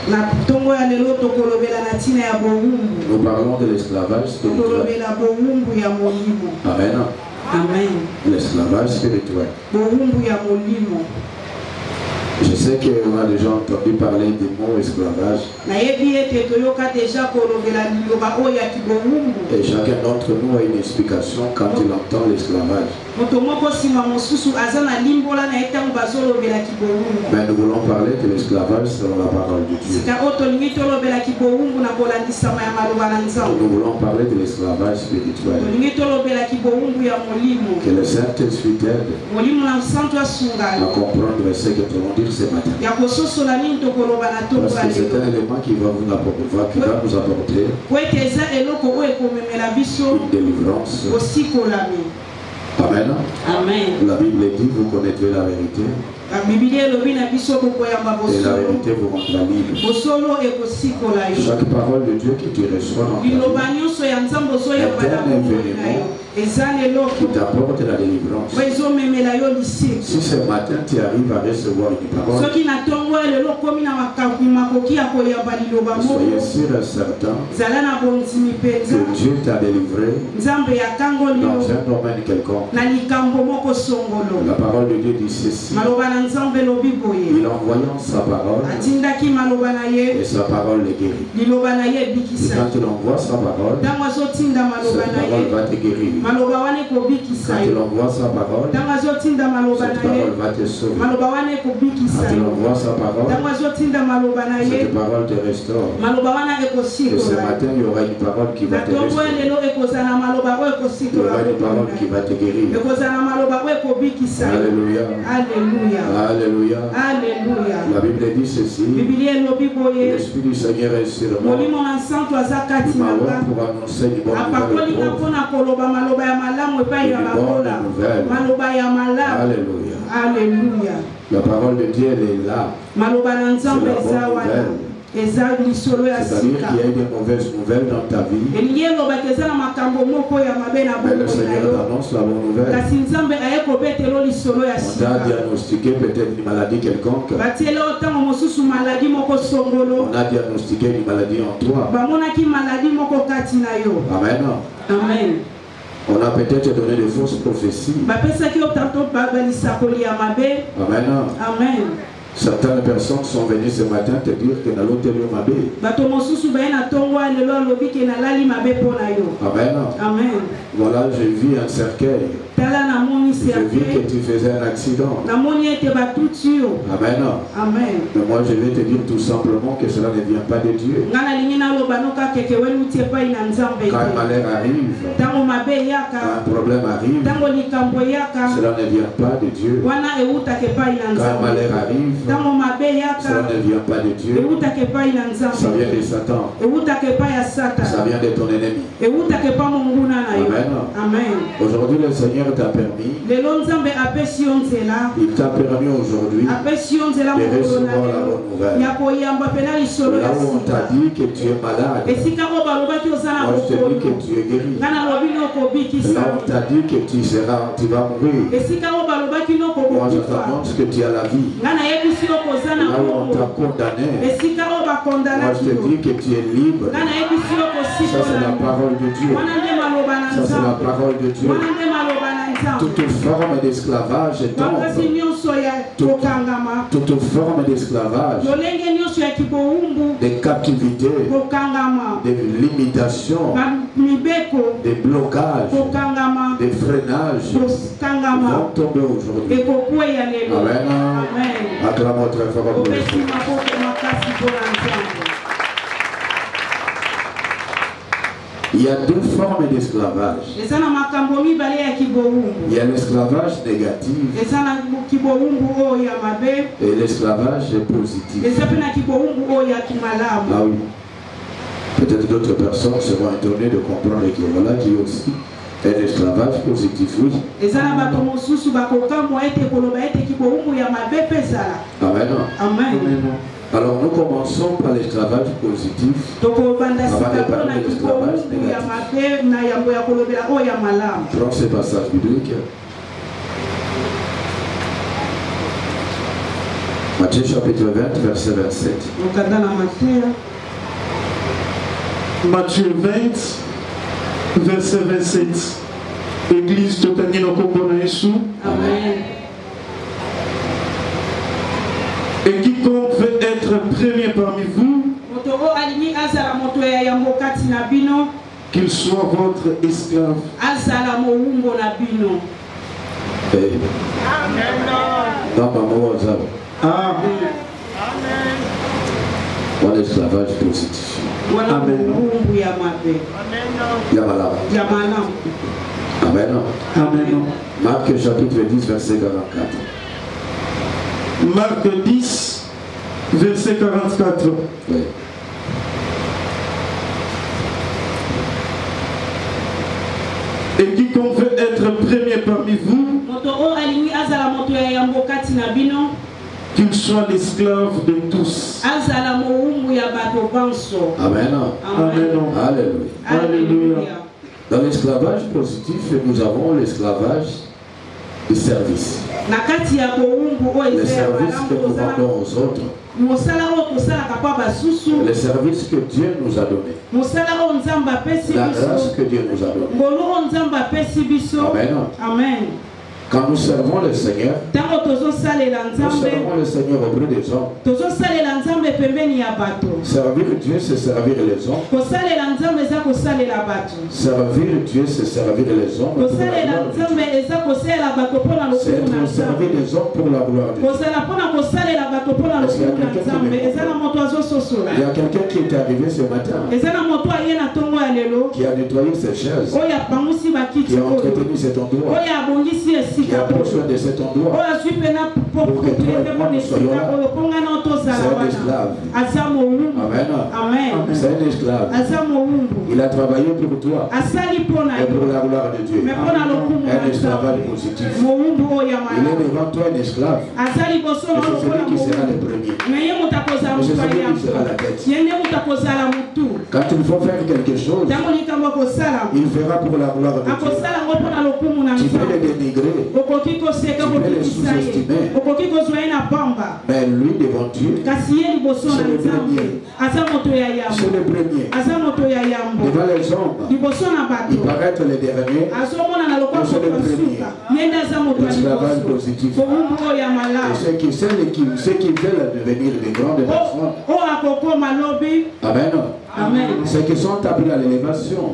Nous parlons de l'esclavage spirituel. Amen. Amen. L'esclavage spirituel. Je sais qu'on a déjà entendu parler du mot esclavage. Et chacun d'entre nous a une explication quand il entend l'esclavage. Mais nous voulons parler de l'esclavage selon la parole de Dieu. Nous voulons parler de l'esclavage spirituel. Que le Saint-Esprit t'aide à comprendre ce que nous allons dire ce matin. Parce que c'est un élément qui va nous apporter une délivrance. Amen. Amen. La Bible dit, vous connaîtrez la vérité. Et la vérité vous rendra libre. Chaque parole de Dieu que tu reçois dans ta vie est un événement qui t'apporte la délivrance. Si ce matin tu arrives à recevoir une parole, soyez sûr et certain que Dieu t'a délivré dans un domaine quelconque. La parole de Dieu dit ceci. Il envoyant sa parole et sa parole le guérit. Et quand il envoie sa parole, cette parole va te guérir. Quand il envoie sa parole, cette parole va te sauver. Quand il envoie sa parole, cette parole te restaure. Et ce matin, il y aura une parole qui va te restaurer. Il y aura une parole qui va te guérir. Alléluia. Alléluia. Alléluia. Alléluia. La Bible dit ceci. L'Esprit du Seigneur est sur moi. Il m'a envoyé pour annoncer une bonne nouvelle. Alléluia. Alléluia. La parole de Dieu elle est là. C'est la bonne nouvelle. C'est-à-dire qu'il y a des mauvaises nouvelles dans ta vie. Mais le Seigneur t'annonce la bonne nouvelle. On t'a diagnostiqué peut-être une maladie quelconque. On a diagnostiqué une maladie en toi. Amen. Amen. On a peut-être donné de fausses prophéties. Amen. Amen. Certaines personnes sont venues ce matin te dire que dans l'hôtel Mabé. Amen. Amen. Voilà, je vis un cercueil. Je vis que tu faisais un accident. Amen. Amen. Mais moi je vais te dire tout simplement que cela ne vient pas de Dieu. Quand un malheur arrive, quand un problème arrive, cela ne vient pas de Dieu. Quand un malheur arrive, cela ne vient pas de Dieu. Ça vient de Satan. Ça vient de ton ennemi. Amen. Amen. Aujourd'hui le Seigneur t'a permis. Il t'a permis aujourd'hui de recevoir la bonne nouvelle. Là où on t'a dit que tu es malade, moi je te dis que tu es guéri. Là où on t'a dit que tu vas mourir, moi je t'annonce que tu as la vie. Là où on t'a condamné, moi je te dis que tu es libre. Ça c'est la parole de Dieu. Ça c'est la parole de Dieu. Toute forme d'esclavage tombe. Toute forme d'esclavage, de captivité, de limitation, de blocage, de freinage vont tomber aujourd'hui. Amen. Acclamons très fort pour le Seigneur. Il y a deux formes d'esclavage. Il y a l'esclavage négatif et l'esclavage positif. Ah oui. Peut-être d'autres personnes seront étonnées de comprendre qu'il y a aussi un esclavage positif. Oui. Amen. Amen. Alors nous commençons par l'esclavage positif avant de parler de l'esclavage négatif. Prends ce passage biblique. Matthieu chapitre 20, verset 27. Matthieu 20, verset 27. Église de Tanino Kopona Yesu. Amen. Et quiconque veut être premier parmi vous, qu'il soit votre esclave. Bon esclavage positif. Amen. Amen. Amen. Marc chapitre 10, verset 44. Marc 10, verset 44. Oui. Et quiconque veut être premier parmi vous, qu'il soit l'esclave de tous. Amen. Amen. Alléluia. Alléluia. Dans l'esclavage positif, nous avons l'esclavage du service. Les services que nous rendons aux autres. Les services que Dieu nous a donnés. La grâce que Dieu nous a donnée. Amen. Amen. Quand nous servons le Seigneur, nous servons le Seigneur auprès des hommes. Servir Dieu, c'est servir les hommes. Servir Dieu, c'est servir les hommes. C'est pour servir les hommes pour la gloire de Dieu. Est-ce qu'il y a quelqu'un qui me... Il y a quelqu'un qui est arrivé ce matin, qui a nettoyé ses chaises, qui a entretenu cet endroit, qui a pris soin de cet endroit pour que toi et moi nous soyons là. C'est un esclave. Amen. C'est un esclave. Il a travaillé pour toi et pour la gloire de Dieu. Un esclavage positif. Il est devant toi un esclave. Et c'est celui qui sera le premier. Et c'est celui qui sera la tête. Quand il faut faire quelque chose, il fera pour la gloire de Dieu. Tu peux le dénigrer. Tu peux les sous-estimer. Mais lui devant Dieu, c'est le premier. C'est le premier. Devant les hommes, il paraît être le dernier. C'est le premier. L'esclavage positif. Et ceux qui veulent devenir des grandes personnes. Amen. Amen. Ceux qui sont appelés à l'élévation,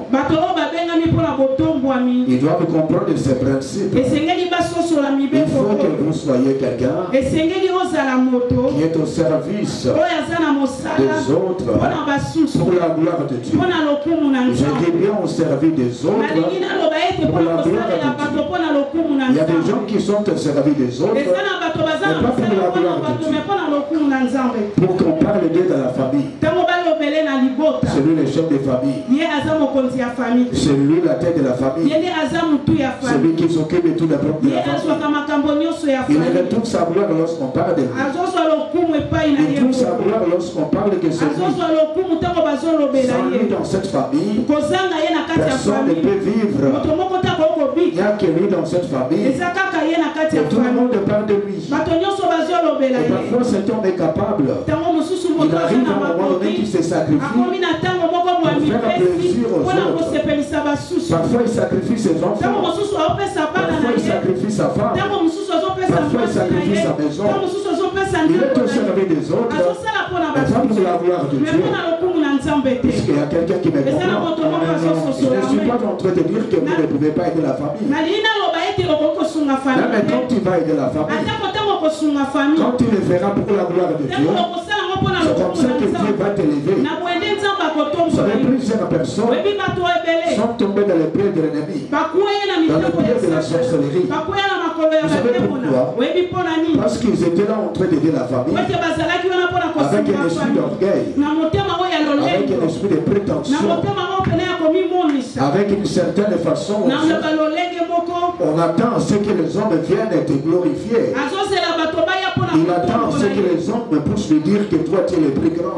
ils doivent comprendre ces principes. Il faut que vous soyez quelqu'un qui est au service des autres pour la gloire de Dieu. Je dis bien au service des autres pour la gloire de Dieu. Il y a des gens qui sont au service des autres, mais pas pour la gloire de Dieu. Pour qu'on parle d'eux dans la famille. C'est lui le chef de famille. C'est lui la tête de la famille. C'est lui qui s'occupe de tout le propre de la famille. Il retrouve sa gloire lorsqu'on parle de lui. Il retrouve sa gloire lorsqu'on parle que c'est lui. Sans lui dans cette famille, personne ne peut vivre. Il n'y a que lui dans cette famille. Et tout le monde parle de lui. Et parfois cet homme est capable. Il arrive à un moment donné qu'il se sacrifie pour faire plaisir aux autres. Parfois il sacrifie ses enfants. Parfois il sacrifie sa femme. Parfois il sacrifie sa maison. Il est au service des autres, mais pas pour la gloire de Dieu. Puisqu'il y a quelqu'un qui me comprend. Je ne suis pas en train de dire que vous ne pouvez pas aider la famille. Mais quand tu vas aider la famille, quand tu le feras pour la gloire de Dieu, c'est comme ça que Dieu va t'élever. Vous savez, plusieurs personnes sont tombées dans les pieds de l'ennemi, dans les pieds de la sorcellerie. Vous savez pourquoi? Parce qu'ils étaient là en train d'aider la famille avec un esprit d'orgueil, avec un esprit de prétention, avec une certaine façon. On attend à ce que les hommes viennent te glorifier. Il attend à ce que les hommes puissent lui dire que toi tu es le plus grand.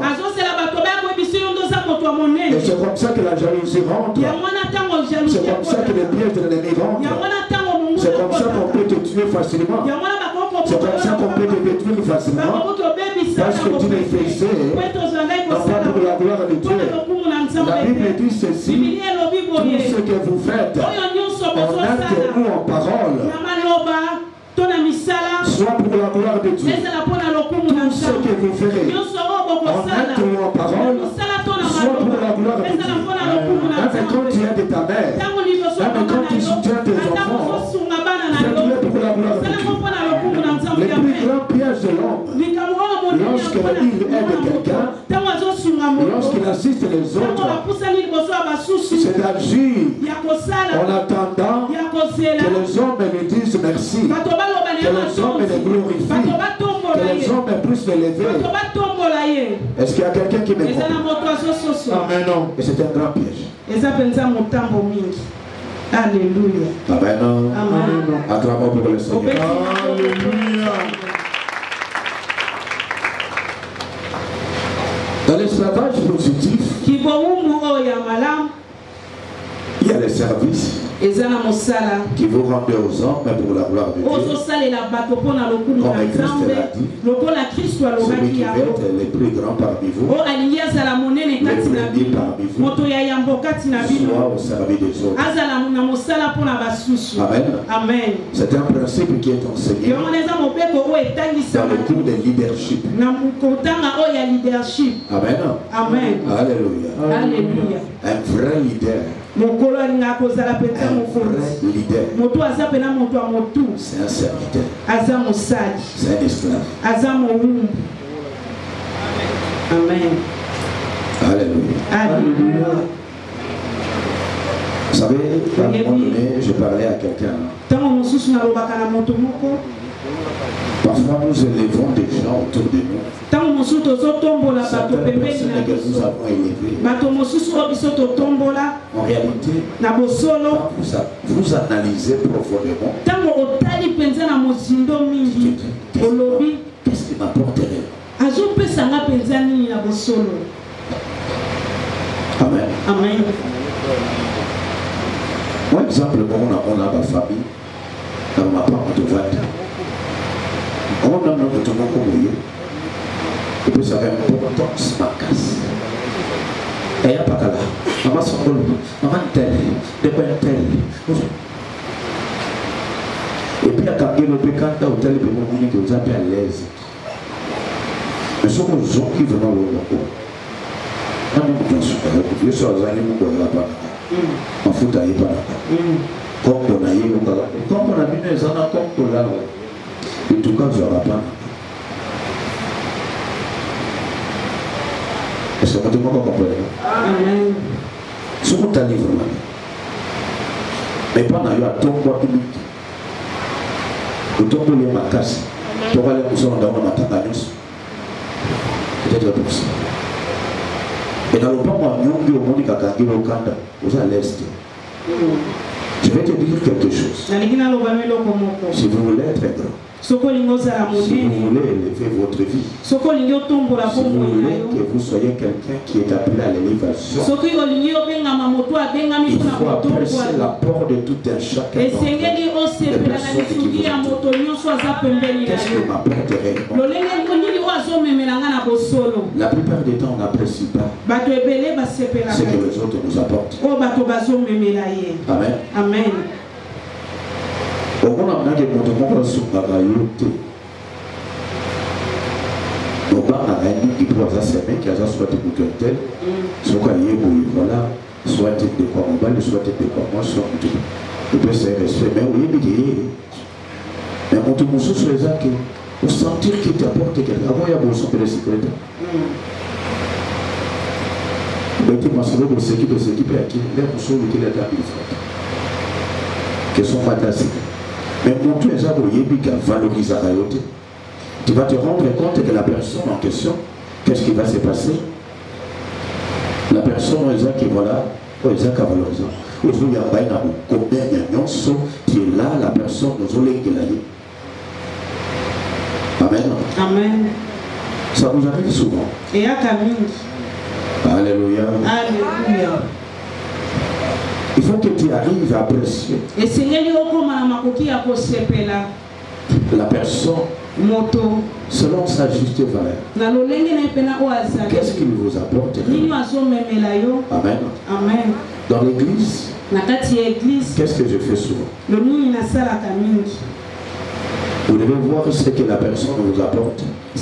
Et c'est comme ça que la jalousie rentre. C'est comme ça que les pièges de l'ennemi rentrent. C'est comme ça qu'on peut te tuer facilement. C'est comme ça qu'on peut te détruire facilement. Parce que tu les faisais, non pas pour la gloire de Dieu. La Bible dit ceci, tout ce que vous faites, en acte ou en parole, soit pour la gloire de Dieu. Tout ce que vous ferez, en acte ou en parole, soit pour la gloire de Dieu. Même quand tu es de ta mère, même quand tu soutiens tes enfants, fais-le pour la gloire de Dieu. Le plus grand piège de l'homme, lorsqu'il aide quelqu'un, lorsqu'il assiste les autres, c'est d'agir en attendant que les hommes lui disent merci, que les hommes les glorifient, que les hommes puissent l'élever. Est-ce qu'il y a quelqu'un qui me comprend? Amen. Non. Et c'est un grand piège. Alléluia. Amen. Amen. Acclamons pour le Seigneur. Alléluia. Dans l'esclavage positif, il y a les services qui vous rendent aux hommes pour la gloire de Dieu. Comme Christ l'a dit, celui qui veut être le plus grand parmi vous, le premier parmi vous, soit au service des autres. Amen. Amen. C'est un principe qui est enseigné dans le cours de leadership. Amen. Amen. Alléluia. Alléluia. Un vrai leader. Un vrai leader. C'est un serviteur. C'est un esclave. Amen. Alléluia. Alléluia. Vous savez, à un moment donné, je parlais à quelqu'un. Parfois, nous élevons des gens autour de nous. Certaines personnes que nous avons élevées. En réalité, vous analysez profondément. Qu'est-ce qui m'apporterait? Amen. Amen. Moi, exemple, on a ma famille, dans ma part de vote. On a notre tout le monde. Et puis ça va être un botox, ma casse. Et il n'y a pas qu'à là. Maman s'envole, maman tel, de quoi tel. Et puis à Kangé, le pécant, au tel, le monde qui vous a à l'aise. Mais ce sont les gens qui veulent le locaux. Je suis aux années où on ne va pas. En fout à y pas. Comme on a eu, comme on a vu les gens comme là. En tout cas, je ne vais pas. Est-ce que vous comprenez? Amen. Ce que tu as livré, mais pas dans le tombeau public. Le tombeau est ma casse. Pour aller nous en dans ma tabanos. Peut-être pour ça. Et dans le moment où on dit qu'il y a au Canada, vous allez l'Est. Je vais te dire quelque chose. Si vous voulez être grand, si vous voulez élever votre vie, si vous voulez que vous soyez quelqu'un qui est appelé à l'élévation, il faut apprécier l'apport de tout un chacun des personnes qui vous entourent. Qu'est-ce que m'apporterait? La plupart des temps, on n'apprécie pas ce que les autres nous apportent. Amen. Amen. Au moment où on a des mots sur la route, on va à un qui peut avoir ses mains, qui a soit des bouquins tels, soit qu'on y est, voilà, soit de quoi on va, soit de quoi moi, soit de quoi. Et puis c'est respect, mais oui, mais on te montre sur les actes, pour sentir qu'il t'apporte quelque chose. Avant, il y a beaucoup de sécurité. Mais tu m'as sauvé pour s'équiper à qui les personnes qui les ont qui sont fantastiques. Mais pour tous les gens qui valorisent la réalité, tu vas te rendre compte que la personne en question, qu'est-ce qui va se passer? La personne qui voilà, qui valorise. Aujourd'hui, il y a combien tu es là, la personne nous a l'égalité. Amen. Amen. Ça vous arrive souvent. Et à Camille. Alléluia. Alléluia. Il faut que tu arrives à apprécier. Et Seigneur, la personne selon sa juste valeur. Qu'est-ce qu'il vous apporte? Amen. Amen. Dans l'église, qu'est-ce que je fais souvent? Vous devez voir ce que la personne vous apporte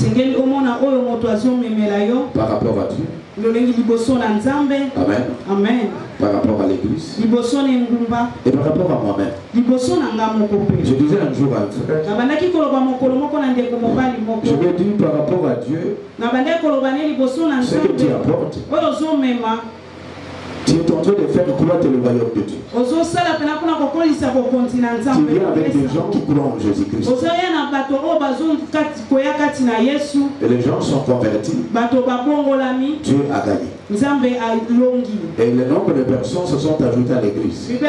par rapport à Dieu. Amen. Amen. Par rapport à l'église et par rapport à moi-même. Je disais un jour à un frère, je lui ai dit par rapport à Dieu, ce que tu apportes, tu es en train de faire croître le royaume de Dieu. Tu viens avec des gens qui croient en Jésus-Christ. Et les gens sont convertis. Dieu a gagné. Et le nombre de personnes se sont ajoutées à l'église. Est-ce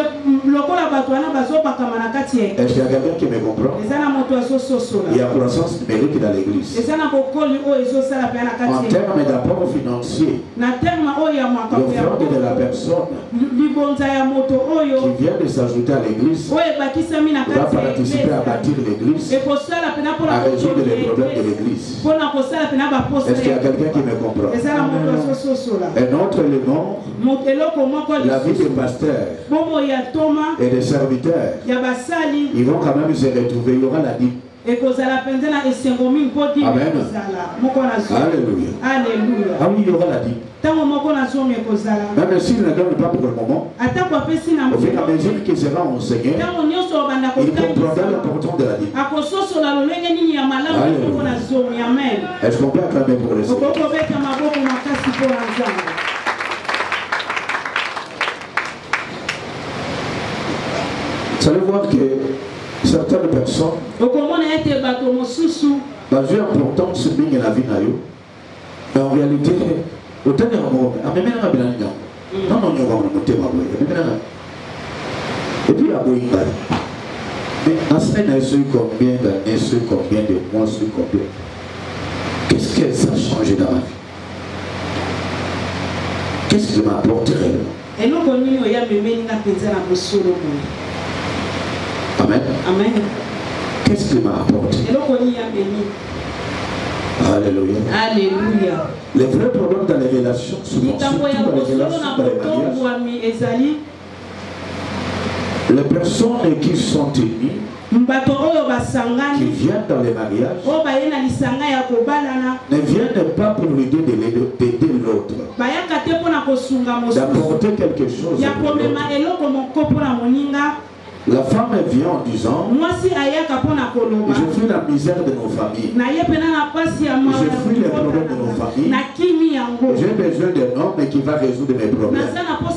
qu'il y a quelqu'un qui me comprend? Il y a croissance numérique dans l'église. En termes d'apport financier, l'offrande de la personne qui vient de s'ajouter à l'église va participer à bâtir l'église, à résoudre les problèmes de l'église. Est-ce qu'il y a quelqu'un qui me comprend? Un autre élément, la vie des pasteurs et des serviteurs, ils vont quand même se retrouver, il y aura la dîme. Amen. Alléluia. Ah oui, il y aura la dîme. Même s'il ne donne pas pour le moment, au fur et à mesure qu'il sera enseigné, il comprendra l'importance de la dîme. Est-ce qu'on peut acclamer pour le Seigneur? Vous allez voir que certaines personnes, basées en importance de la vie, mais en réalité, autant de monde, et puis à Boïnga. Mais en semaine, elle suit combien d'années, sur combien de mois, sur combien? Qu'est-ce que ça a changé dans ma vie? Qu'est-ce que je m'apporte réellement? Amen. Amen. Qu'est-ce qu'il m'a apporté? Alléluia. Alléluia. Les vrais problèmes dans les relations, souvent, surtout dans les relations dans les mariages, les personnes qui sont unies, qui viennent dans les mariages, ne viennent pas pour l'idée d'aider l'autre, d'apporter quelque chose. La femme vient en disant, je fuis la misère de nos familles, je fuis les problèmes de nos familles, j'ai besoin d'un homme qui va résoudre mes problèmes.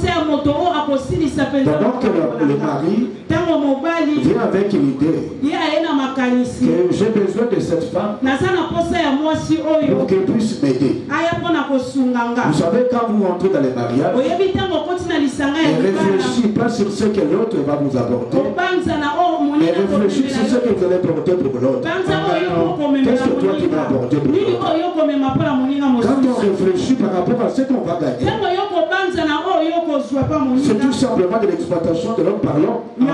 Pendant que le mari vient avec l'idée que j'ai besoin de cette femme pour qu'elle puisse m'aider. Vous savez, quand vous rentrez dans les mariages, ne réfléchissez pas sur ce que l'autre va vous apporter, mais réfléchissez sur ce que vous allez apporter pour l'autre. Qu'est-ce que toi tu vas apporter pour l'autre? Quand on réfléchit par rapport à ce qu'on va gagner, c'est tout simplement de l'exploitation de l'homme par l'homme.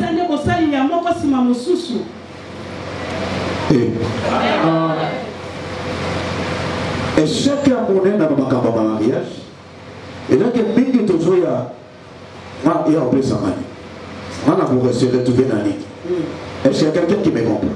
Et chacun connaît dans le mariage. Et là, il y a toujours il y a un peu de samani. On a pour se retrouver dans l'île. Est-ce qu'il y a quelqu'un qui me comprend?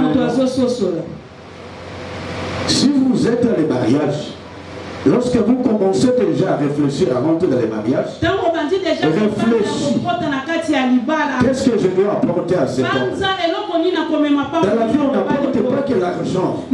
Si vous êtes dans les mariages, lorsque vous commencez déjà à réfléchir à rentrer dans les mariages, réfléchis. Qu'est-ce que je dois apporter à cet homme? Dans la vie, on n'apporte pas que l'argent.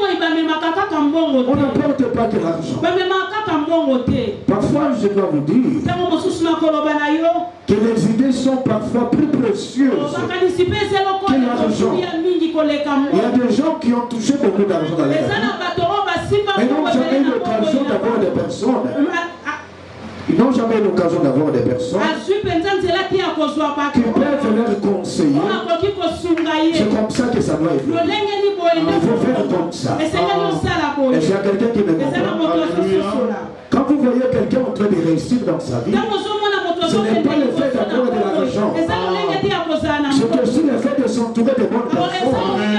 On n'apporte pas que l'argent. Parfois, je dois vous dire que les idées sont parfois plus précieuses que l'argent. Il y a des gens qui ont touché beaucoup d'argent dans leur vie et n'ont jamais eu l'occasion d'avoir des personnes. Ils n'ont jamais eu l'occasion d'avoir des personnes qui peuvent leur conseiller. C'est comme ça que ça doit être. Il faut faire comme ça. Et s'il y a quelqu'un qui me comprend, quand vous voyez quelqu'un en train de réussir dans sa vie, ce n'est pas le fait d'avoir de l'argent. C'est aussi le fait de son entouré de bonnes personnes.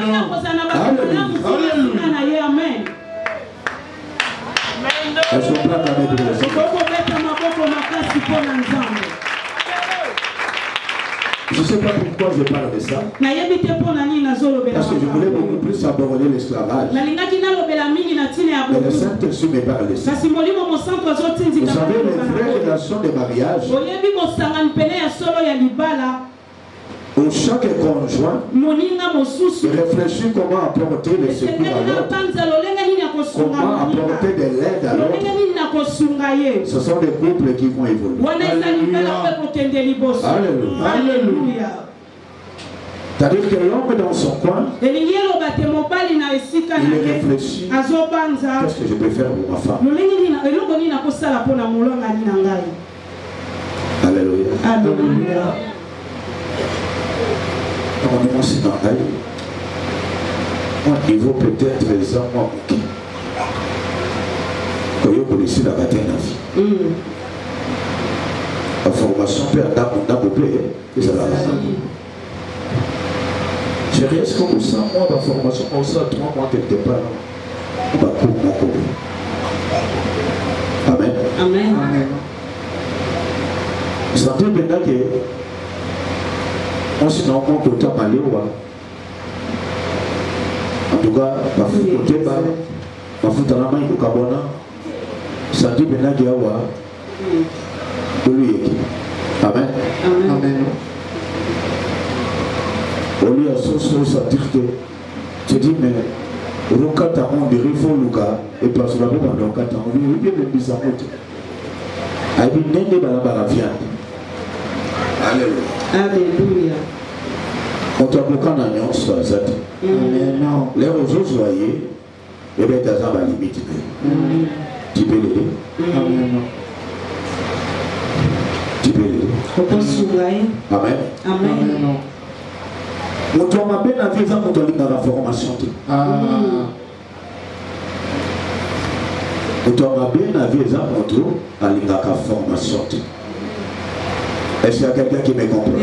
Amen. Est-ce qu'on peut acclamer pour le Seigneur? Je ne sais pas pourquoi je parle de ça. Parce que je voulais beaucoup plus aborder l'esclavage. Mais le Saint-Esprit me parle de ça. Vous savez, les vraies relations de mariage, où chaque conjoint réfléchit comment apporter le secours à l'autre, comment apporter de l'aide à l'autre. Ce sont des couples qui vont évoluer. Alléluia. Alléluia. C'est-à-dire que l'homme dans son coin, il réfléchit, qu'est-ce que je peux faire pour ma femme? Alléluia. Alléluia. On est aussi dans la vie. Moi, il vaut peut-être les hommes qui ont ici la bataille de la vie. La formation peut être dans mon pays. Et ça va. Chérie, est-ce qu'on sent, moi, la formation, on sent 3 mois quelque part. On va couper. Amen. Amen. Amen. Sentez maintenant que on s'est rendu compte au temps malé. En tout cas, ma fille côté bas, ma fille dans la main au Cabona. Sentez maintenant qu'il y a Amen. Amen. Au lieu de se dire que tu dis, mais Rokata, on dirait qu'il faut Luka, et parce que la bombe en Rokata, on dit, oui, mais bizarre. Il dit, n'est pas la viande. Alléluia. Alléluia. On t'a beaucoup d'agneaux sur la zette. Les roseaux joyeux, et bien, t'as la limite. Tu peux l'aider. Tu peux l'aider. Amen. Amen. On doit m'appeler la vie dans la formation. On doit m'appeler la vie dans la formation. Est-ce qu'il y a quelqu'un qui me comprend?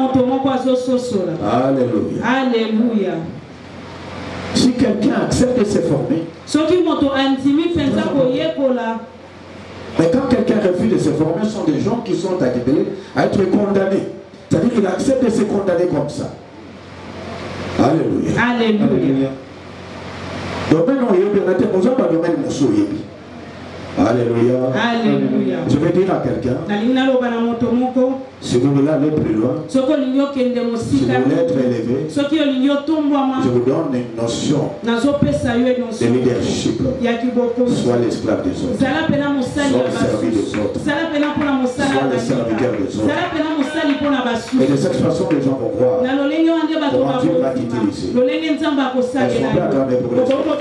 Alléluia. Alléluia. Si quelqu'un accepte de se former, mais quand quelqu'un refuse de se former, ce sont des gens qui sont appelés à être condamnés. C'est-à-dire qu'il accepte de se condamner comme ça. Alléluia. Alléluia. Alléluia. Alléluia. Je vais dire à quelqu'un, si vous voulez aller plus loin, si vous voulez être élevé, je vous donne une notion de leadership. Sois l'esclave des autres, sois le servi des autres, sois le serviteur des autres. Et de cette façon, les gens vont voir comment Dieu va t'utiliser. Est-ce qu'on peut acclamer pour les autres?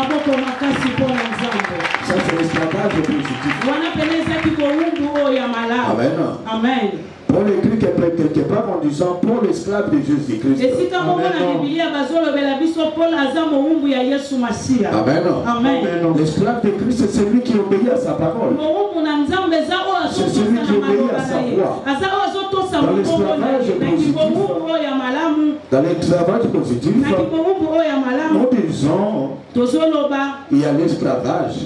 Ça, c'est l'esclavage positif. Amen. Amen. Paul écrit quelque part en disant pour l'esclave de Jésus-Christ. Amen. Amen. L'esclave de Christ, c'est celui qui obéit à sa parole. C'est celui qui obéit à sa voix. Dans l'esclavage positif, nous disons il y a l'esclavage.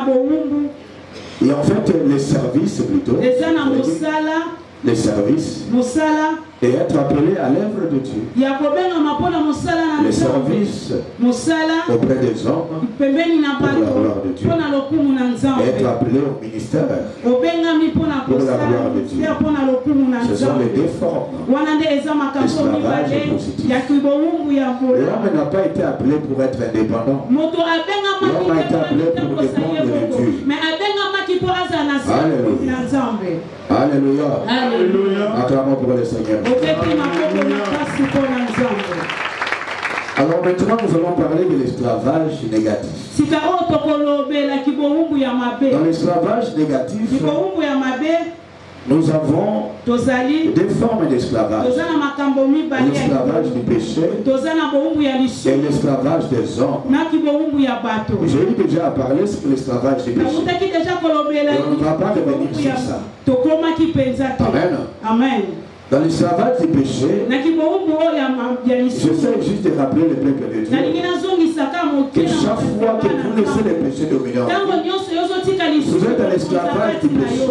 Et en fait, les services plutôt. Les services et être appelé à l'œuvre de Dieu. Les services auprès des hommes pour la gloire de Dieu. Et être appelé au ministère pour la gloire de Dieu. Ce sont les deux formes. L'esclavage positif. L'homme n'a pas été appelé pour être indépendant. L'homme a été appelé pour dépendre de Dieu. Alléluia. Alléluia. Alléluia. Acclamons pour le Seigneur. Alors maintenant, nous allons parler de l'esclavage négatif. Dans l'esclavage négatif, nous avons deux formes d'esclavage. L'esclavage du péché et l'esclavage des hommes. J'ai déjà parlé sur l'esclavage du péché. Et on ne va pas revenir sur ça. Amen. Amen. Dans l'esclavage du péché, j'essaie juste de rappeler le peuple de Dieu que chaque fois que vous laissez les péchés dominer, vous êtes dans l'esclavage du péché.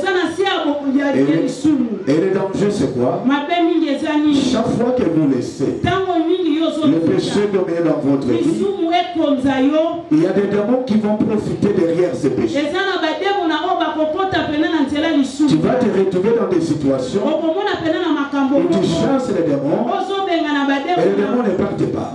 Et le danger c'est quoi? Chaque fois que vous laissez le péché dominer dans votre vie, il y a des démons qui vont profiter derrière ces péchés. Tu vas te retrouver dans des situations où tu chasses les démons et les démons ne partent pas.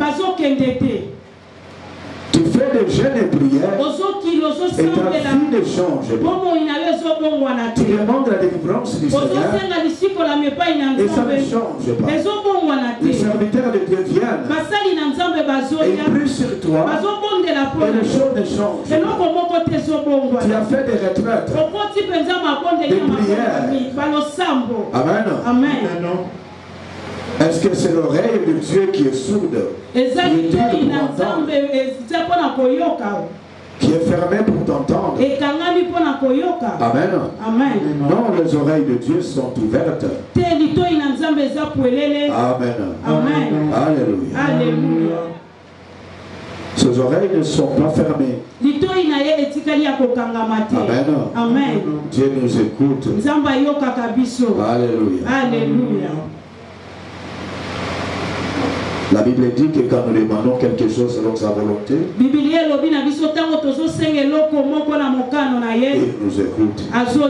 Tu fais des jeûnes et prières et ta vie ne change pas. Tu demandes la délivrance du Seigneur et ça ne change pas. Les serviteurs de Dieu viennent et ils prient sur toi et les choses ne changent pas. Tu as fait des retraites, des prières. Amen. Est-ce que c'est l'oreille de Dieu qui est sourde, qui est fermée pour t'entendre? Amen. Non, les oreilles de Dieu sont ouvertes. Amen. Alléluia. Ses oreilles ne sont pas fermées. Amen. Dieu nous écoute. Alléluia. La Bible dit que quand nous demandons quelque chose selon sa volonté, il nous écoute.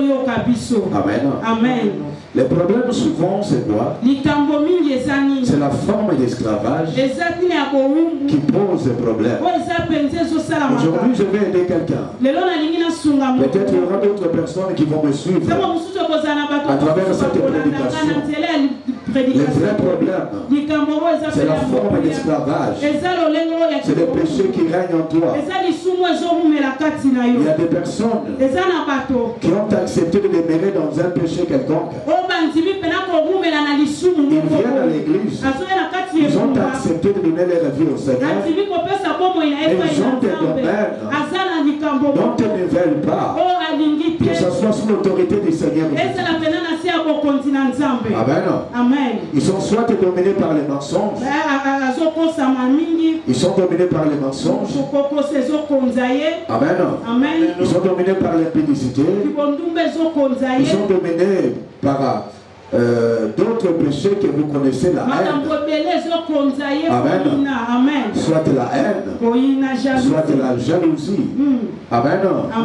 Amen. Le problème souvent c'est quoi? C'est la forme d'esclavage qui pose des problèmes. Aujourd'hui je vais aider quelqu'un. Peut-être il y aura d'autres personnes qui vont me suivre à travers cette prédication. Le vrai problème, c'est la forme d'esclavage. C'est le péché qui règne en toi. Il y a des personnes qui ont accepté de demeurer dans un péché quelconque. Ils viennent à l'église. Ils ont accepté de donner leur vie au Seigneur. Et ils ont des domaines dont ils ne veulent pas que ce soit sous l'autorité du Seigneur. Amen. Ils sont soit dominés par les mensonges. Ils sont dominés par les mensonges. Amen. Ils sont dominés par l'impudicité. Ils sont dominés par d'autres péchés que vous connaissez, la haine. Amen. Soit la haine, soit la jalousie. Amen.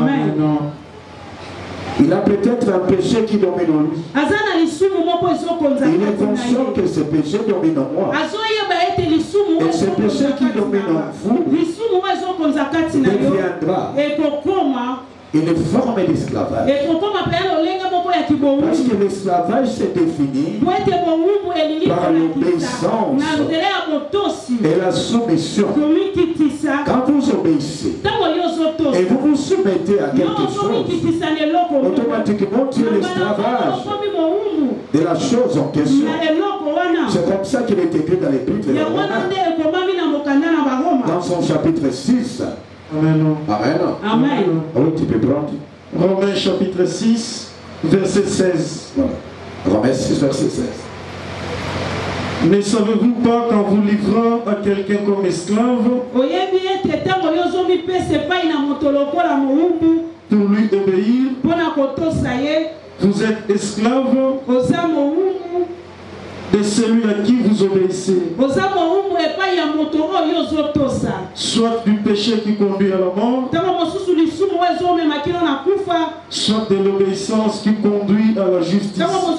Il a peut-être un péché qui domine en lui. Il est conscient que ce péché domine en moi. Et ce péché qui domine en vous deviendra une forme d'esclavage. Parce que l'esclavage se définit par l'obéissance et la soumission. Quand vous obéissez et vous vous soumettez à quelque chose, automatiquement tu es l'esclavage de la chose en question. C'est comme ça qu'il est écrit dans l'Épître de Romains, dans son chapitre 6. Amen. Oui, tu peux prendre. Romains chapitre 6, verset 16. Voilà. Romains 6, verset 16. Ne savez-vous pas qu'en vous livrant à quelqu'un comme esclave, pour lui obéir, vous êtes esclave de celui à qui vous obéissez, soit du péché qui conduit à la mort, soit de l'obéissance qui conduit à la justice.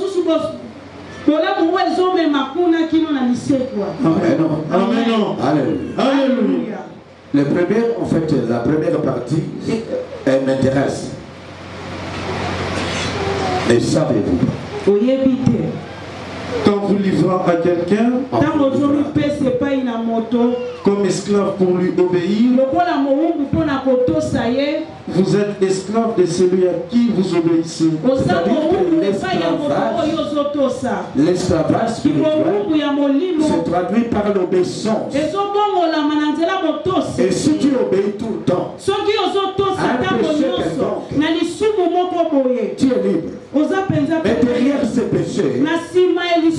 Amen. Alléluia. Le premier, en fait, la première partie, elle m'intéresse. Et savez-vous? Quand vous livrant à quelqu'un comme esclave pour lui obéir, vous êtes esclave de celui à qui vous obéissez. L'esclavage spirituel se traduit par l'obéissance. Et si tu obéis tout le temps à un péché quelconque, tu es libre. Mais derrière ce péché,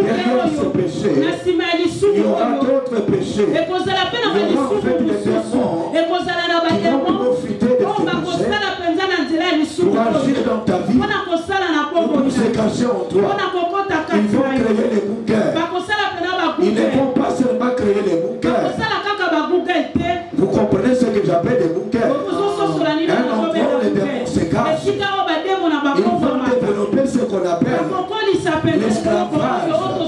derrière ce péché, il y aura d'autres péchés. Il y aura en fait des démons qui vont profiter de tes péchés pour agir dans ta vie, pour se cacher en toi. Ils vont créer les bunkers. Ils ne vont pas seulement créer les bunkers. Vous comprenez ce que j'appelle des bunkers? Un endroit où les démons se cachent. Ils vont développer ce qu'on appelle l'esclavage.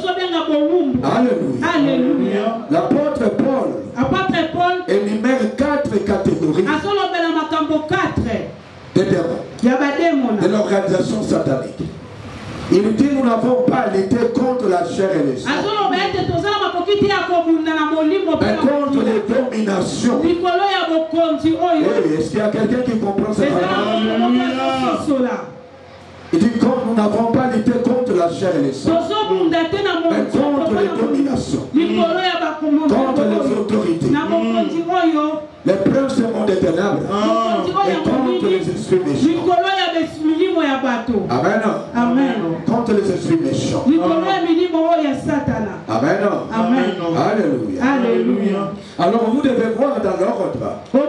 Alléluia. L'apôtre Paul énumère 4 catégories de démons, de l'organisation satanique. Il dit nous n'avons pas lutté contre la chair et le sang, mais contre les dominations. Est-ce qu'il y a quelqu'un qui comprend cette parole? Il dit comme nous n'avons pas lutté contre la chair et le sang, mais contre les dominations, contre les autorités, les princes du monde des ténèbres, et contre les esprits méchants. Amen. Amen. Contre les esprits méchants. Amen. Amen. Alléluia. Alléluia. Alors vous devez voir dans l'ordre.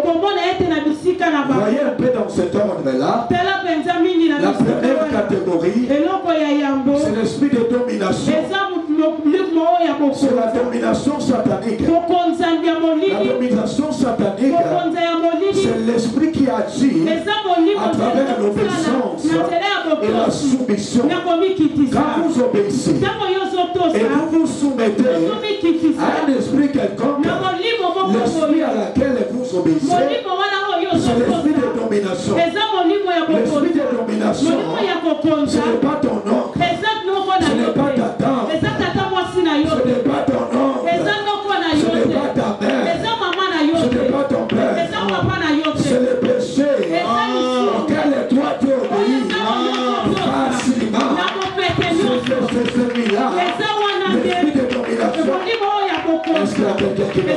Voyez un peu dans cet ordre-là. La première catégorie, c'est l'esprit de domination. C'est la domination satanique. La domination satanique, c'est l'esprit qui agit à travers l'obéissance et la soumission. Quand vous obéissez et vous vous soumettez à un esprit quelconque, l'esprit à laquelle vous obéissez, c'est l'esprit de domination. L'esprit de domination, ce n'est pas ton oncle, ce n'est pas ta tante, ce n'est pas ton oncle, ce n'est pas ta mère, ce n'est pas ton père, c'est le péché auquel toi tu obéis facilement. C'est celui-là, l'esprit de domination. Est-ce qu'il y a quelqu'un qui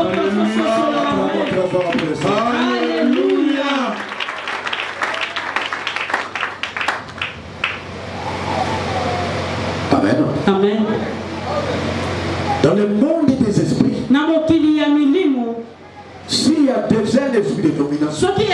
Alléluia. Amen. Amen. Dans le monde des esprits, s'il y a déjà l'esprit de domination qui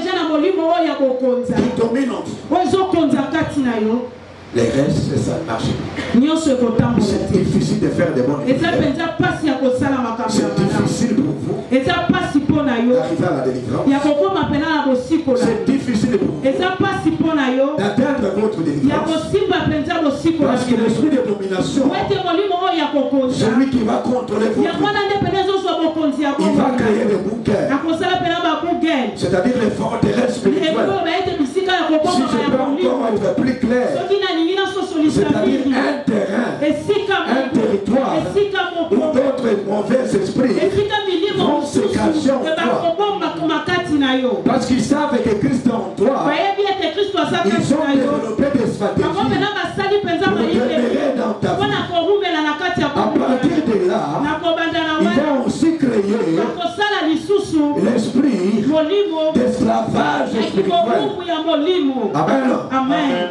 domine en vous, les restes, ça ne marche pas. C'est difficile de faire des bonnes choses. C'est difficile pour vous d'arriver à la délivrance. C'est difficile pour vous d'atteindre votre délivrance. Parce que l'esprit de domination, celui qui va contrôler votre vie, il va créer des bunkers, c'est-à-dire les forteresses spirituelles. Si je peux encore être plus clair, c'est-à-dire un terrain, un territoire où d'autres mauvais esprits vont se cacher en toi. Parce qu'ils savent que Christ est en toi. Ils ont développé des stratégies pour demeurer dans ta vie. À partir de là, ils vont aussi créer l'esprit d'esclavage spirituel. Amen. Amen.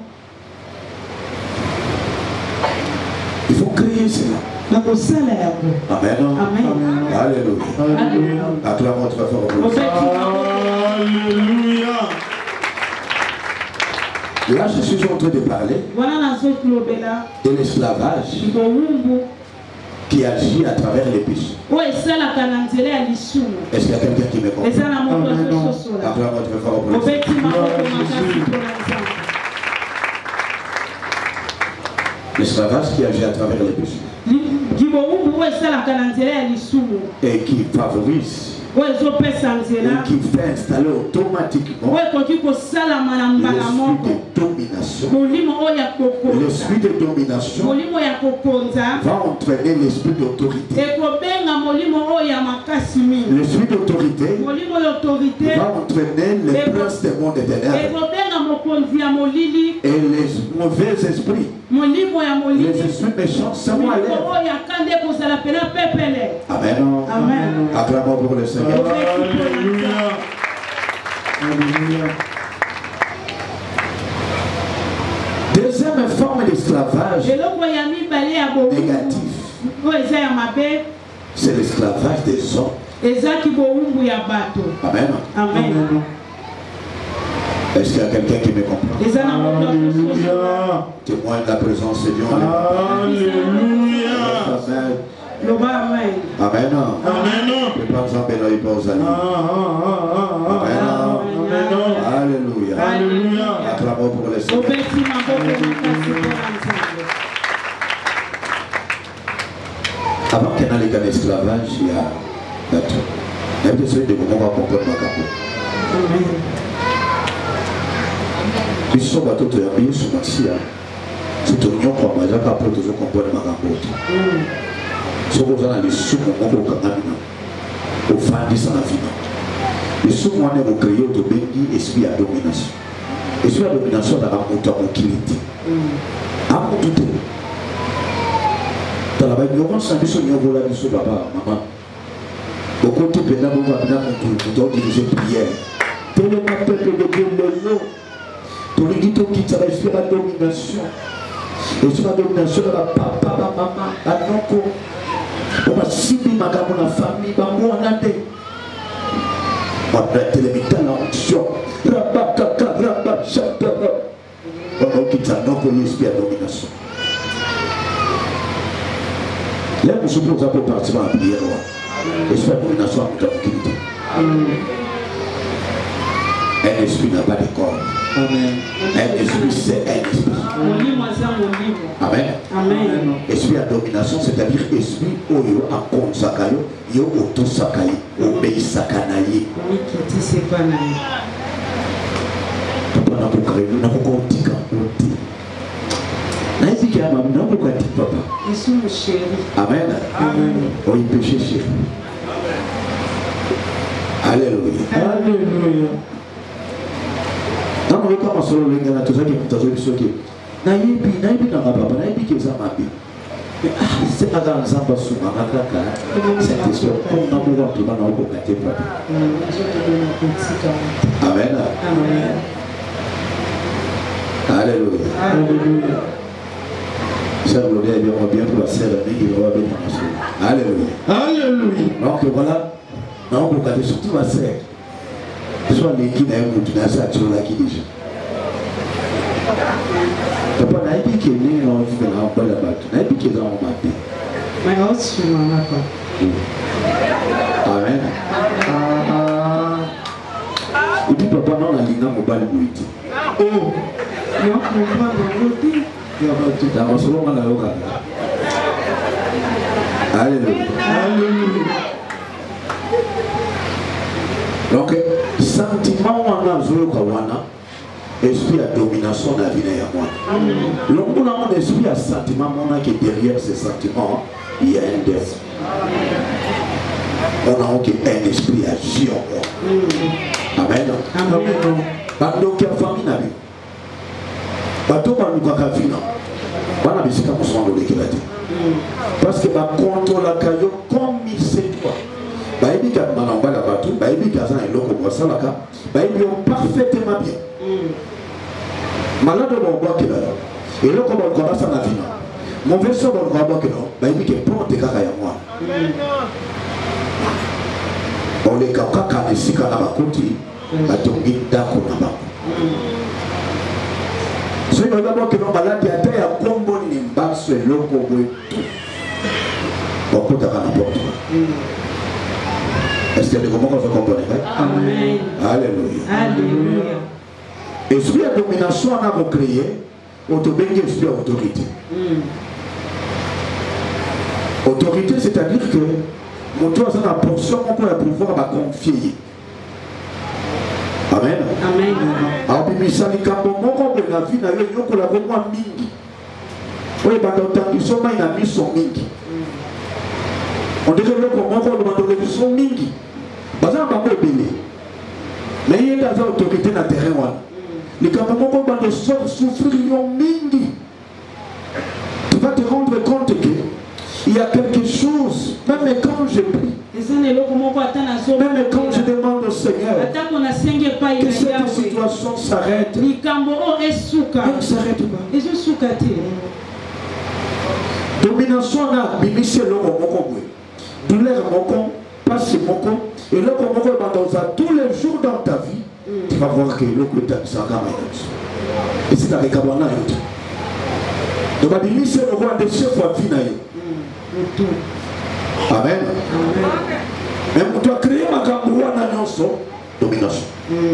Il faut créer cela. Amen. Amen. Alléluia. Acclamons très fort. Alléluia. Là, je suis en train de parler de l'esclavage qui agit à travers les péchés. Est-ce qu'il y a quelqu'un qui me comprend? Acclamons très fort. L'esclavage qui agit à travers les péchés et qui favorise ou qui fait installer automatiquement l'esprit de domination va entraîner l'esprit d'autorité. L'esprit d'autorité va entraîner les princes des mondes des ténèbres et les mauvais esprits. Les esprits méchants seront à l'air. Amen. Amen. Acclamons pour le Seigneur. Alléluia. Alléluia. Deuxième forme d'esclavage négatif, c'est l'esclavage des hommes. Amen. Amen. Est-ce qu'il y a quelqu'un qui me comprend? Alléluia. Témoigne de la présence de Dieu. Alléluia. Amen. Amen. Amen. Amen. Le plan Zambéla est pas aux amis. Amen. Alléluia. Alléluia. Acclamons pour les Seigneurs. Avant qu'il y ait un esclavage, il y a tout. Il y a besoin de comment on va comprendre ma capo. Ils sont bateaux de habiller sur ma scie. C'est tout le monde qui a capo, tout le monde comprend ma capo. Si vous avez les sous, on va au fin de sa vie. Les sous, on va créer au béni esprit à domination. Esprit à domination dans la tranquillité. À mon douter. Dans la ignorance, on dit que vous avez papa, maman. Au côté de la vous avez dirigé prière. Tellement peuple de Dieu, le nom. Tout le monde qui quitte l'esprit à domination. Esprit à domination dans la papa, maman, à non. On va cibler ma famille, ma moanade. On va télémiter l'onction. Rabakaka, rabachaka. On va quitter l'esprit à domination. Là, nous sommes pour partir à la prière. L'esprit à domination a tranquillité. Un esprit n'a pas de corps. Amen. Un esprit, c'est un esprit. Amen. Amen. Esprit à domination, c'est-à-dire esprit où il y a un compte sakayo, il y a auto sakayi, obéi sakanayi. Papa n'a pas créé, n'a pas compté quand on dit. N'a pas dit qu'il y a un n'a pas compté papa. Amen. Amen. Oh, il péché chéri. Alléluia. Alléluia. Non, mais comment ça, le gars, tout ça qui est tout ça qui est naïbi dans ma papa, naïbi qui est ça ma vie. Mais c'est pas dans l'ensemble sous ma caca. Cette histoire, comme on a besoin de tout le monde, on peut papa. Amen. Amen. Alléluia. Alléluia. Sœur Gloria est bien pour la sœur, mais il va bien pour la sœur. Alléluia. Alléluia. Donc voilà, on peut regarder surtout ma sœur. Soit l'équipe n'a eu une association là qui déjà. Papa n'a pas dit qu'il y a une envie de l'envoi là-bas. N'a pas dit qu'il y a un matin. Mais aussi, maman. Amen. Et puis papa non la ligne mobile bruit. Oh, non, on va le Dans ce moment là, alléluia. Alléluia. Donc, sentiment on a joué kawana, esprit à domination dans la vie de moi. Donc, on a un esprit à sentiment, on a que derrière ces sentiments, il y a un désir. On a un esprit à agir en moi. Amen. Donc, il y a famille na vie. Bateau va nous kakafina. Bana bisika musondo lekilati. Parce que ba contrôle la caillou comme il sait toi. Baïbi ka manamba la bateau, baïbi ka zan eloko bosalaka, baïbi on parfaitement bien. Malade bon bois que là. Eloko bon commence na vie. Mauvais so bon bois que là, baïbi ke ponte kaka ya moi. On les kaka ka esika na bakoti, batongi dako na ba. So il va d'abord que l'on malade a été à combo ni mbasse loko boy. Beaucoup de n'importe quoi. Est-ce qu'il y a des moments qu'on se comprend? Amen. Alléluia. Alléluia. Esprit de domination on a créé, autobéni esprit autorité. Autorité, c'est-à-dire que mon toit c'est la portion qu'on peut pouvoir m'a confier. Amen. Amen. Alors, puis, ça dit qu'à un moment, on la vie, on a eu la vraiment mingi. Oui, bah, dans ta mission, il a mis son mingi. On dirait que comment on demande le son mingi. Parce qu'on va pas belé. Mais il y a des autorités dans le terrain. Les campements qu'on va souffrir, ils ont mingi. Tu vas te rendre compte qu'il y a quelque chose, même Même quand je prie, même quand je demande au Seigneur que cette situation s'arrête, elle ne s'arrête pas. Domination na bimise loko moko boy. Douleur moko, passe moko, et loko moko dans tous les jours dans ta vie, tu vas voir que loko est ça quand même. Et c'est avec abona yote. Donc bimise loko a des chefs à vie na yo. Amen. Mais tu as créé ma gamboua na nyonso domination.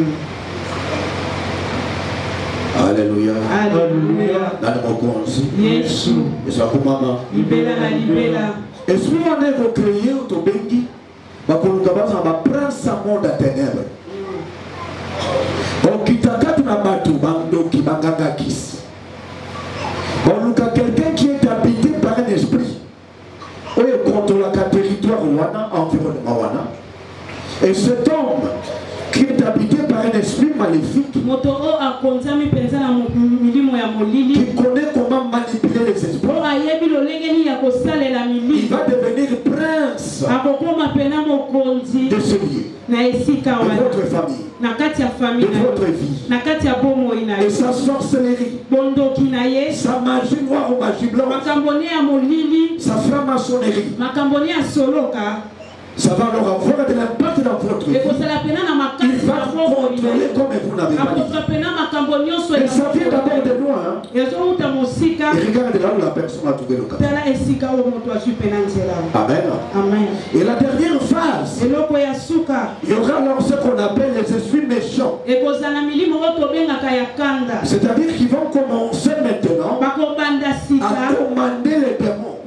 Alléluia. Alléluia. Dans le mot Yesu. Et ça pour maman. Libéla la libéla. Et si on est recréé au Tobengi, on va prendre sa monde à ténèbres. On quitte à quatre nabatu bando qui banganga kiss. On look à quelqu'un qui est habité par un esprit. On est contre le territoire wana, environnement wana. Et cet homme qui est habité par un esprit maléfique, qui connaît comment manipuler les esprits, il va devenir prince de ce lieu, de votre famille, de votre vie, et sa sorcellerie, sa magie noire ou magie blanche, sa franc-maçonnerie. Ça va leur avoir de l'impact dans votre vie. Il va contrôler comme vous n'avez pas dit. Et ça vient d'abord de loin. Et regarde là où la personne a trouvé le cas. Amen. Amen. Et la dernière phase, il y aura alors ce qu'on appelle les esprits méchants. C'est-à-dire qu'ils vont commencer maintenant à commander les démons.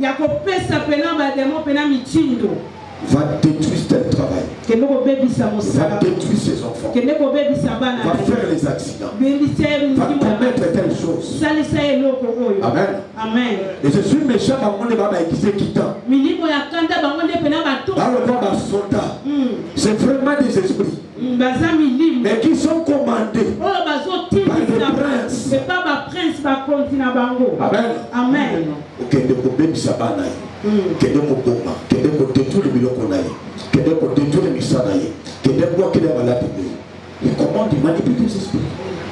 Va détruire tel travail, va détruire ses enfants, va faire les accidents, va commettre telle chose. Amen. Amen. Et je suis méchant, c'est vraiment des esprits, mais qui sont commandés par des princes. Amen. Amen. Que de mon bomba, que de mon détour de Milokonaï, que de mon détour de Misanaï, que de moi qui est malade. Et comment tu manipules les esprits?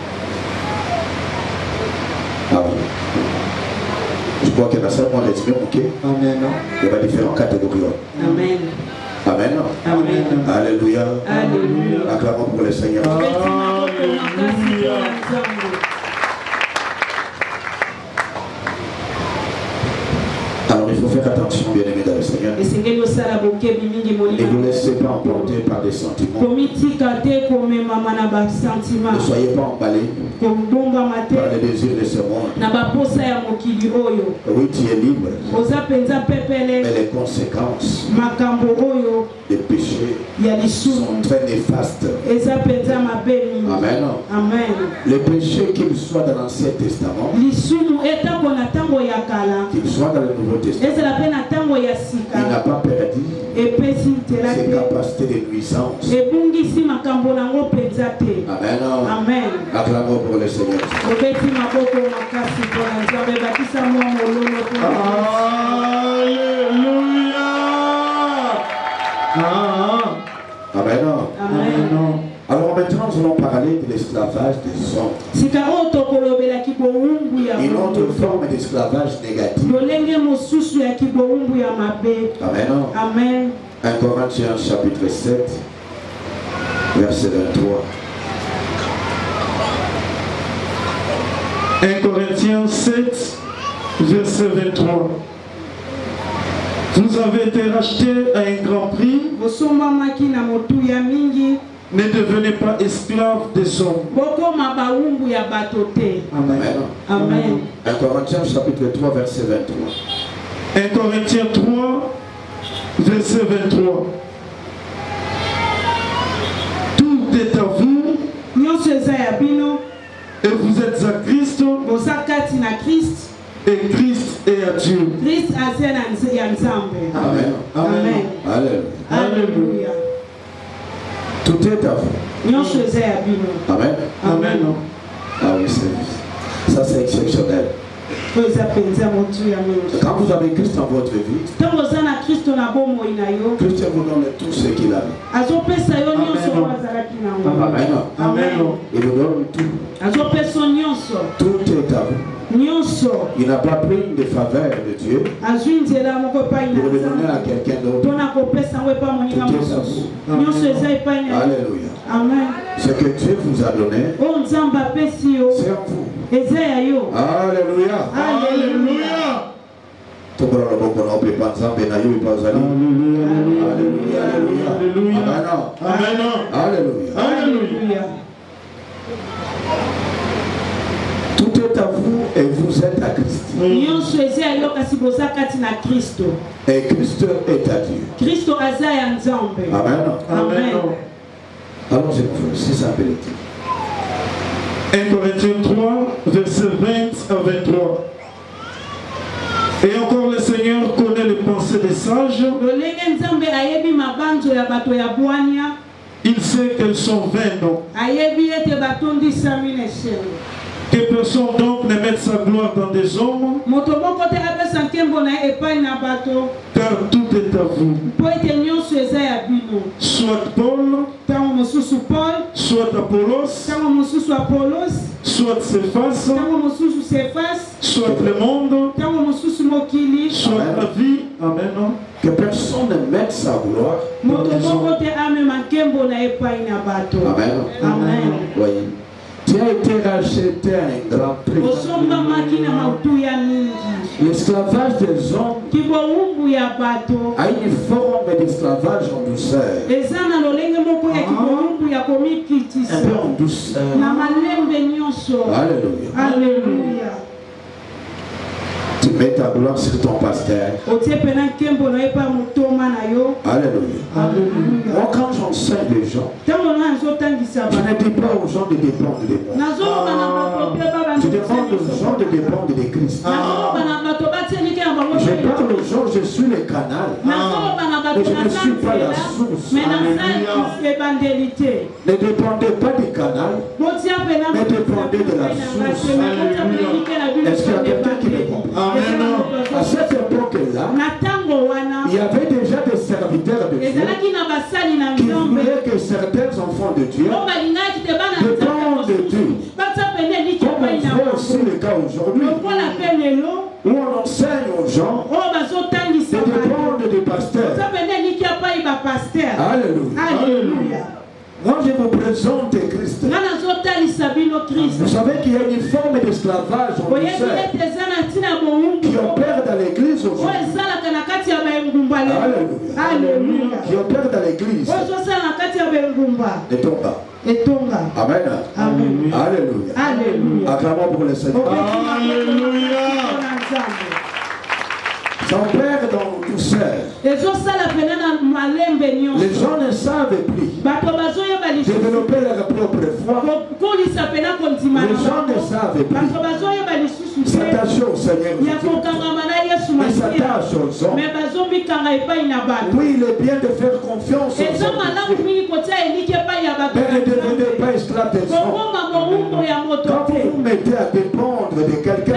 Ah oui. Je crois qu'il y a seulement les esprits, ok? Amen. Il y a différentes catégories. Amen. Amen. Amen. Alléluia. Alléluia. Acclamons pour le Seigneur. Alléluia. Alors il faut faire attention, bien aimé dans le Seigneur. Et ne vous laissez pas emporter par des sentiments. Ne soyez pas emballés par les désirs de ce monde. Oui, tu es libre. Mais les conséquences des péchés sont très néfastes. Amen. Amen. Les péchés, qu'ils soient dans l'Ancien Testament, qu'ils soient dans le Nouveau Testament, il n'a pas perdu ses capacités de nuisance. Amen. Amen. Acclamons pour le Seigneur. Amen. Amen. Alors maintenant, nous allons parler de l'esclavage des hommes. Une autre forme d'esclavage négatif. Amen. Amen. 1 Corinthiens chapitre 7, verset 23. 1 Corinthiens 7, verset 23. Vous avez été rachetés à un grand prix. Ne devenez pas esclaves des hommes. Amen. Amen. 1 Corinthiens chapitre 3, verset 23. 1 Corinthiens 3, verset 23. Tout est à vous. Et vous êtes à Christ. Et Christ est à Dieu. Amen. Amen. Alléluia. Tout est à vous. Amen. Amen. Ah oui, ça c'est exceptionnel. Quand vous avez Christ dans votre vie, Christ vous donne tout ce qu'il a. Amen. Il vous donne tout. Tout est à vous. Il n'a pas pris des faveurs de Dieu pour le donner à quelqu'un d'autre. Tout est à vous. Alléluia. Amen. Ce que Dieu vous a donné, c'est en vous. Alléluia. Alléluia. Alléluia. Tout est à vous et vous êtes à Christ. Et Christ est à Dieu. Amen. Amen. Alors je vous c'est sa vérité. 1 Corinthiens 3, versets 20 à 23. Et encore le Seigneur connaît les pensées des sages. Il sait qu'elles sont vaines. Que personne donc ne mette sa gloire dans des hommes. Car tout est à vous. Soit Paul, soit Apollos, soit Céphas, soit le monde, soit la vie. Amen. Que personne ne mette sa gloire dans des hommes. Amen. Amen. Voyez. Tu as été racheté à un grand prix. L'esclavage des hommes a une forme d'esclavage en douceur. Un peu en douceur. Alléluia. Alléluia. Tu mets ta gloire sur ton pasteur. Alléluia. Moi, quand j'enseigne les gens, je ne dis pas aux gens de dépendre de moi. Je demande aux gens de dépendre de Christ. Je parle aux gens, je suis le canal. Mais je ne suis pas la source. Ne dépendez pas du canal, mais dépendez de la source. Est-ce qu'il y a quelqu'un qui me comprend? À cette époque-là, il y avait déjà des serviteurs de Dieu qui voulaient que certains enfants de Dieu dépendent de Dieu. Comme on voit aussi le cas aujourd'hui, où on enseigne aux gens de dépendre des pasteurs. Alléluia. Alléluia. Moi je vous présente Christ. Vous savez qu'il y a une forme d'esclavage en douceur qui opère dans l'église aujourd'hui. Alléluia. Qui opère dans l'église. Ne tombe pas. Amen. Alléluia. Acclamons pour le Seigneur. Alléluia. Ça opère dans douceur. Les gens ne savent plus développer leur propre foi. Les gens ne savent plus s'attacher au Seigneur. Ils s'attachent aux hommes. Oui, il est bien de faire confiance aux hommes. Mais ne devenez pas esclaves des hommes. Quand vous vous mettez à dépendre de quelqu'un,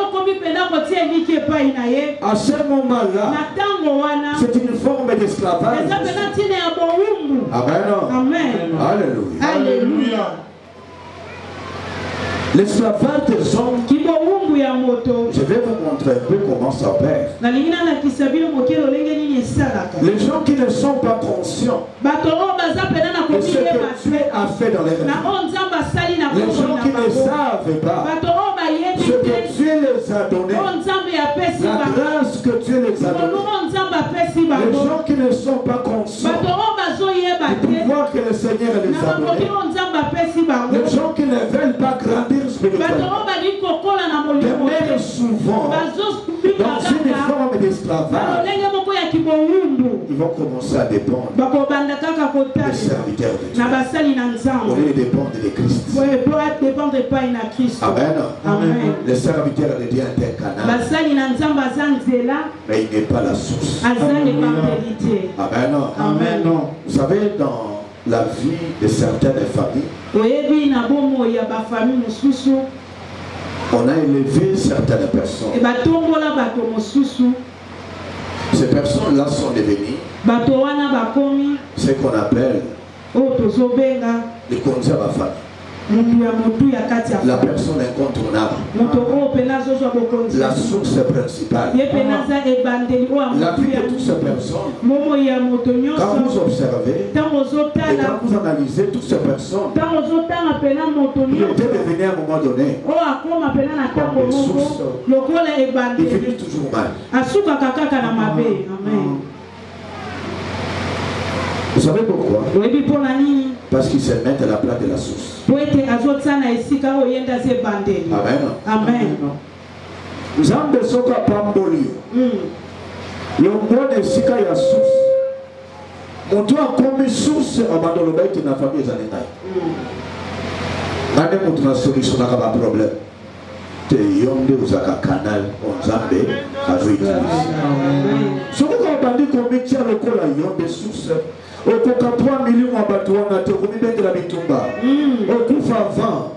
à ce moment-là, c'est une forme d'esclavage. Amen. Alléluia. L'esclavage des hommes, je vais vous montrer un peu comment ça opère. Les gens qui ne sont pas conscients de ce que Dieu a fait dans les vies. Les gens qui ne savent pas ce que Dieu les a donné, la grâce que Dieu les a donnée. Les gens qui ne sont pas conscients du pouvoir que le Seigneur les a donné. Les gens qui ne veulent pas grandir spirituellement demeurent souvent dans une forme d'esclavage. Ils vont commencer à dépendre des serviteurs de Dieu au lieu de dépendre de Christ. Amen. Le serviteur de Dieu est un canal, mais il n'est pas la source. Amen. Vous savez, dans la vie de certaines familles, On a élevé certaines personnes. Ces personnes-là sont devenues ce qu'on appelle les conseils à ma famille. La personne incontournable, la source principale, la vie de toutes ces personnes. Quand vous observez et quand vous analysez toutes ces personnes, il était devenu à un moment donné comme des sources, il finit toujours mal. Vous savez pourquoi? Parce qu'ils se mettent à la place de la source. Amen. Amen. Zambe soka pamboli. Yongone sika ya source. Moto a comme source abandonne le bête na famille zanenai. Nane moto na solution na ba problème. Te yonde uzaka canal on Zambe azo utiliser. Soko ko bandi ko metia lokola yonde source. Okoka 3 millions à Batouana, te remis de la bitumba. Okufa 20.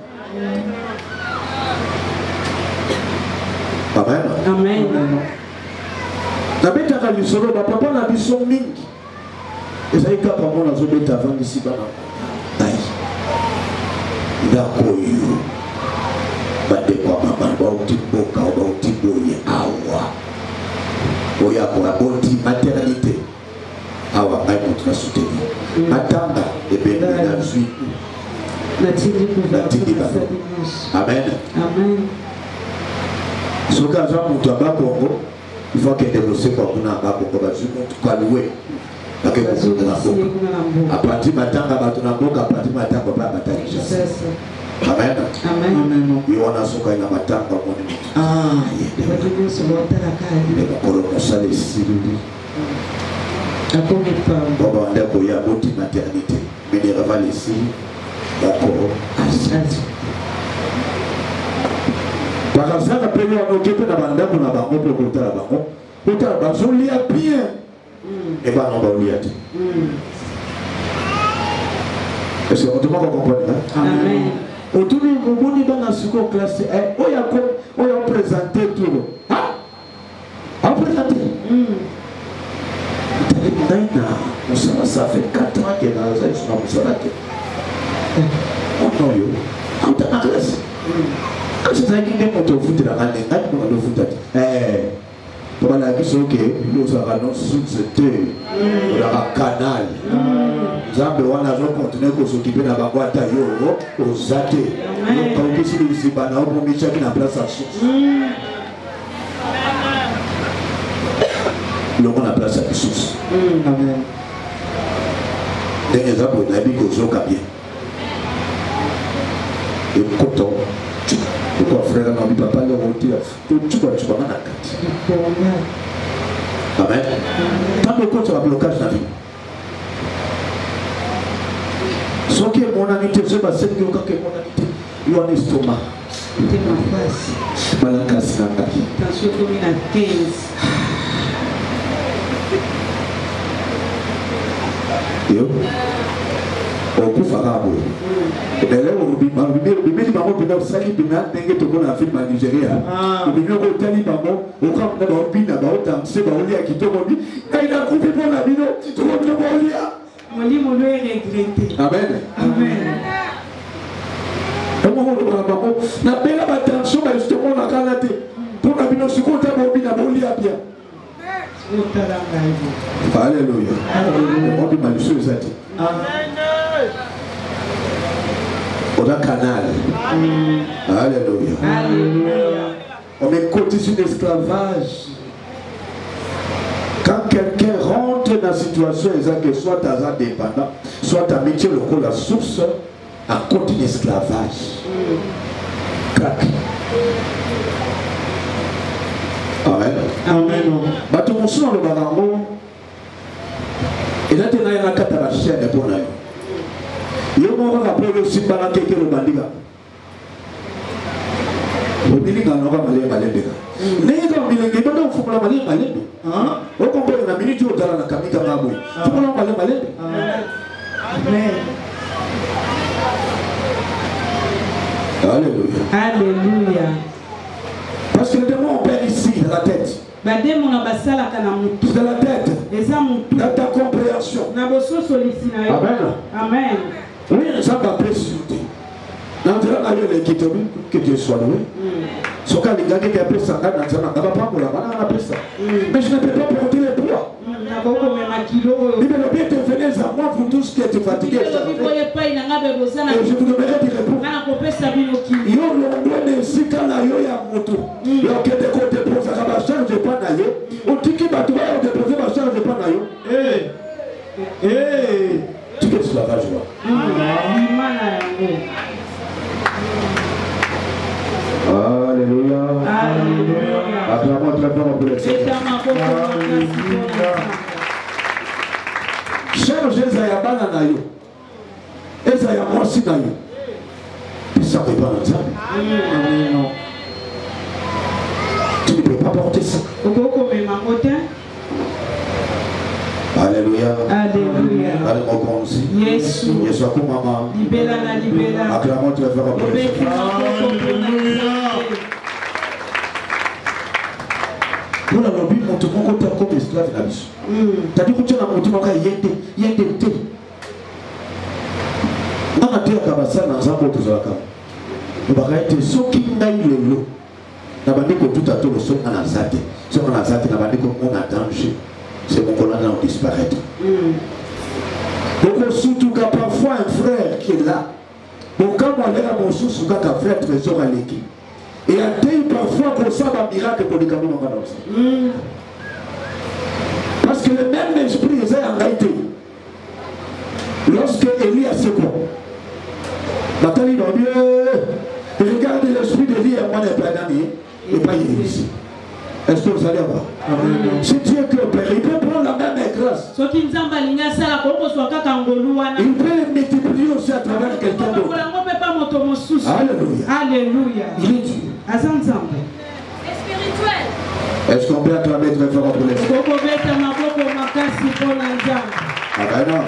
Amen. Amen. Nabeta ka lisolo ba papa na biso mingi. Eza ika pa mona zo beta avant ici bana. Ai. Ndako yo. Bade kwa mama ba utiboka ba utiboye awa. Oya kwa bonti maternité. Awa ngai moto na soutenir matanga ebende na zui natindi bango. Amen. Amen. Soka za moto aba Congo il faut que développer kwa kuna aba Congo ba zui moto kwa loué bake ko na boka apati matanga bato na boka apati matanga ba batanisha. Amen. Amen. Yona soka ina matanga moni yende ko sale siruli. Baba ndako ya boti maternité mais les revals ici encore par exemple après on occupe na bandako na bango pour kotala bango kotala bazolia bien et ba non ba olia te. Est-ce que on te comprendre? Amen. Autour du boni bana siko classe oya présenter tout a présenter. Ça fait 4 ans que dans la zone, on a eu un classe. Quand c'est un qui est monté au foot, il a gagné un foot. Pour la question que nous avons c'était un canal. Nous avons continué à s'occuper de la boîte à yo, aux athées. Donc, quand vous êtes ici, vous avez mis chacun en place à source. Le monde a place à la source. Amen. Des exemples, on a dit que vous avez bien. Et coton, pourquoi frère, on a dit papa, le rôti, tu vas dans la carte. Amen. Tant que tu as blocage dans la vie. Ce qui est mon amitié, c'est pas celle qui est mon amitié. Il y a un estomac. C'est ma face. Malakas Nangaki. Tension commune à 15. Yo okufaka boye ebele obimeli bango mpena osali mpena ndenge tokona film ya Nigeria obimi okotali bango okamuna baobina baotangise baolia kitoko bi ngai nakufi mpona bino tokobino baolia molimo lo eregrete. Amen. Omokolokola bango nabela batension baesitomo na kana te mpona bino sikota baobina baolia bien. Alléluia. On dit malicieux zati. On a canal. Alléluia. On est cotisé d'esclavage. Quand quelqu'un rentre dans la situation exacte, soit à un dépendant, soit à métier local, la source, à côté d'esclavage. Crac. Amen. Amen. Bato mosusu le barango eza te na yana kata la chaîne pour na yo moko ka polo simba na keke le bandika obilinga no ka male malembeka ndenge ka bilinga ndo fukula male malembe o kombo na minute o dala na kamika ngabo fukula male malembe. Amen. Alléluia. Alléluia. C'est dans la tête. Dans ta compréhension. Amen. Amen. Oui, ça va précipiter. Dans l'équité, que Dieu soit loué. Ce cas, les gars qui appellent ça, mais je ne peux pas porter les poids. Il me bien te venez à moi, vous tous qui êtes fatigués. Et je vous donnerai des réponses. Yo l'on si quand la yo ya moto. Yo qui te côté pour ça va changer pas na yo. On dit qui va te déposer va changer pas na yo. Tu que esclavage là. Alléluia. Alléluia. Acclamons très fort pour le Seigneur. Cher Jézaya bana na yo. Ezaya mwasi na yo. Ça ne peut pas dans ça. Tu ne peux pas porter ça. Alléluia. Alléluia. Alléluia. Yesu. Yesu akumama. Libela na libela. Acclamons très fort pour le Seigneur. Pour la lobby, mon tout monde est comme esclave dans la vie. C'est-à-dire que tu as mon tout monde qui est yende. On a dit à Kabasa dans un autre Zolaka. On va être ceux qui n'aillent le lot. On va dire que tout à tout le son en azate. Si on a azate, on va dire qu'on a danger. C'est mon colonel qui disparaître. Donc surtout quand parfois un frère qui est là. Donc quand on est à mon sous, quand un frère trésor à l'équipe. Et un pays parfois pour ça un miracle pour les camions en balance. Parce que le même esprit est en réalité. Lorsque Élie a ce quoi. Nathalie va mieux. Regardez l'esprit de Élie et moi n'est pas d'année. Et pas ici. Est-ce que vous allez voir? Si Dieu que Père, il peut prendre la même grâce. Il peut multiplier aussi à travers quelqu'un d'autre. Alléluia. Alléluia. Il est Dieu. Est-ce qu'on peut acclamer très fort pour les Amen.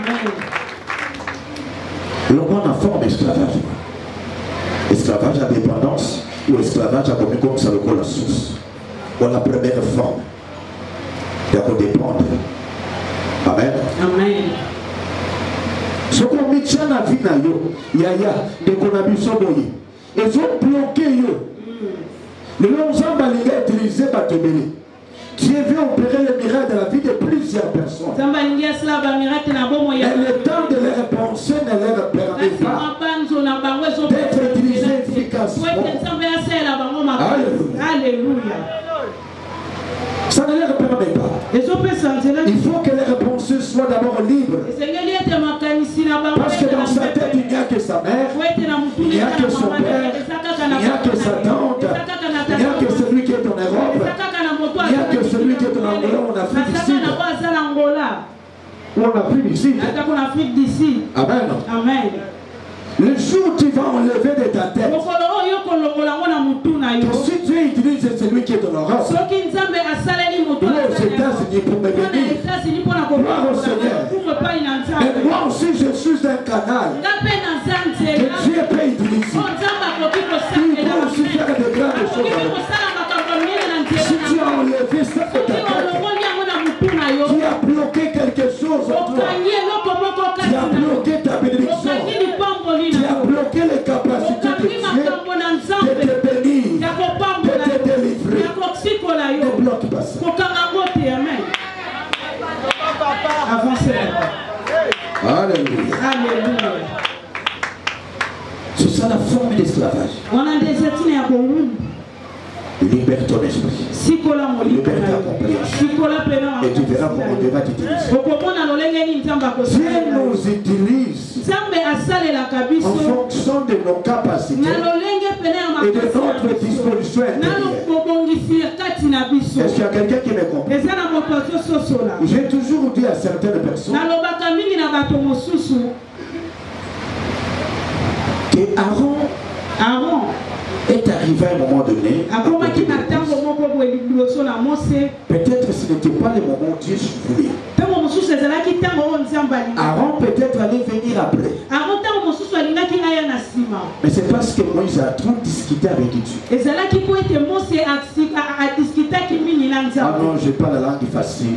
L'homme a forme esclavage. Esclavage à dépendance ou esclavage à commis comme ça le col la source. Ou la première forme. D'abord dépendre. Amen. Amen. Ce qu'on met dans la vie, il y a des conabisons. Ils ont bloqué eux. Le long ensemble est utilisé par te bénir. Dieu veut opérer le miracle de la vie de plusieurs personnes. Et le temps de leur penser ne leur permet pas d'être utilisé efficacement. Alléluia. Ça ne leur permet pas. Il faut que leurs pensées soient d'abord libres. Parce que dans sa tête, il n'y a que sa mère, il n'y a que son père, il n'y a que sa tante, il n'y a que celui qui est en Europe, il n'y a que celui qui est en Angola ou en Afrique d'ici. Ou en Afrique d'ici. Amen. Amen. Le jour où tu vas enlever de ta tête, si Dieu utilise celui qui est en Europe, ou aux États-Unis pour me bénir, gloire au Seigneur. Et moi aussi je suis un canal que Dieu peut utiliser. Il peut aussi faire de grandes choses. Si tu as enlevé ça de ta tête, tu as bloqué quelque chose en toi. Tu as bloqué ta bénédiction. Tu as bloqué les capacités de Dieu de te bénir, de te délivrer. Ne bloque pas ça. Avancez. Alléluia. Alléluia. C'est ça la forme d'esclavage. On a des ethnies à Bourou. Libère ton esprit. Libère ta compréhension. Et tu verras comment Dieu va t'utiliser. Dieu nous utilise en fonction de nos capacités et de notre disposition intérieure. Est-ce qu'il y a quelqu'un qui me comprend? J'ai toujours dit à certaines personnes que Aaron est arrivé à un moment donné. Peut-être ce n'était pas le moment où Dieu voulait. Aaron peut-être allait venir après. Mais c'est parce que Moïse a trop discuté avec Dieu. Ah non, j'ai pas la langue facile.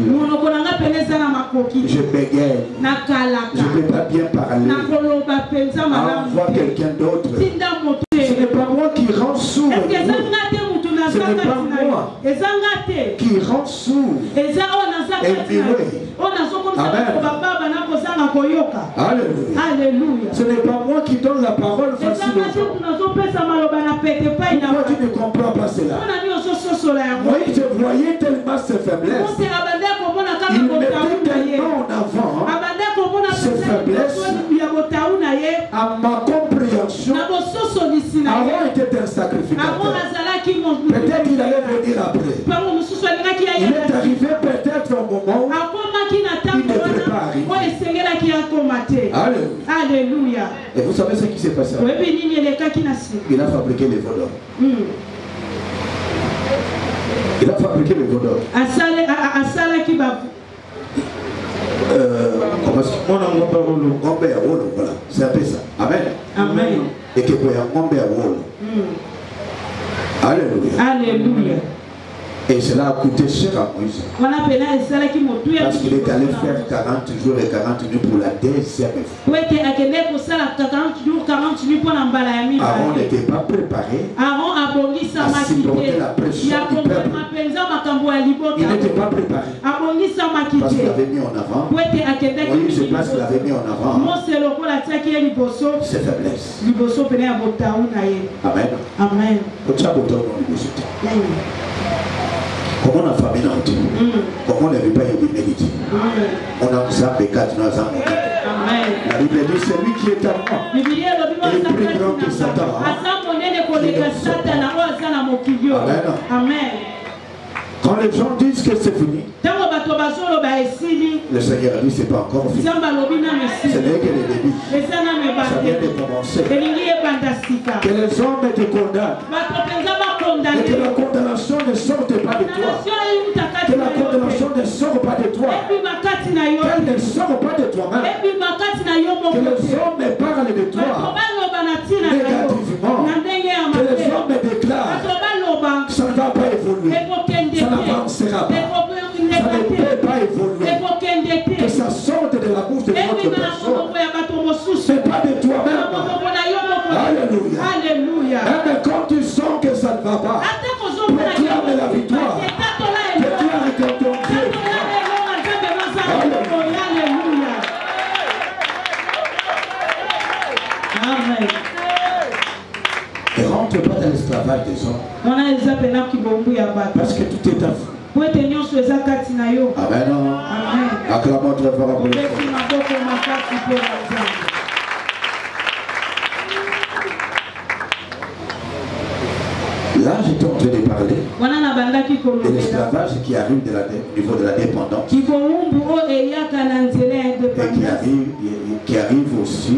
Je bégaye. Je ne peux pas bien parler. Envoie quelqu'un d'autre. Ce n'est pas moi qui rend sourd. Ce n'est pas moi qui rend sourd. Alléluia. Ce n'est pas moi qui donne la parole facile aux gens. Pourquoi tu ne comprends pas cela? Oui, je voyais tellement ses faiblesses. Il mettait tellement en avant ses faiblesses. À ma compréhension, avant était un sacrificateur. Peut-être il allait venir après. Il est arrivé peut-être au moment où il ne devrait pas arriver. Alléluia. Et vous savez ce qui s'est passé? Il a fabriqué les veaux d'or. Il a fabriqué les veaux d'or. Comment voilà. C'est un peu ça. Amen. Amen. Et que pour Alléluia. Alléluia. Et cela a coûté cher à Moïse. Parce qu'il est allé faire 40 jours et 40 nuits pour la deuxième fois. Aaron n'était pas préparé à supporter la pression du peuple. Il n'était pas préparé. Parce qu'il avait mis en avant. Moïse, parce qu'il avait mis en avant ses faiblesses. Amen. Amen. Comment on a famille dans tout? Comment on ne veut pas y méditer? On a ça, pécat, nous avons. La Bible dit c'est lui qui est à moi. Il est plus grand que Satan. Amen. Quand les gens disent que c'est fini, le Seigneur a dit c'est pas encore fini. Ce n'est que le début. Ça vient de commencer. Que les hommes te condamnent. Et que la condamnation ne sorte pas de toi. Que la condamnation ne sort pas de toi. Qu'elle ne sort pas de toi-même. Que les hommes parlent de toi négativement. Que les hommes déclarent ça ne va pas évoluer. Ça n'avancera pas. Ça ne peut pas évoluer. Que ça sorte de la bouche de votre personne. C'est pas de toi-même. Alléluia. Alléluia. Mais quand tu sens que ça ne va pas, proclame la victoire. Déclare que ton Dieu. Alléluia. Amen. Ne rentre pas dans l'esclavage des hommes. Parce que tout est à vous. Amen. Acclamons très fort pour le Seigneur. Là, j'étais en train de parler de l'esclavage qui arrive au niveau de la dépendance. Et qui arrive aussi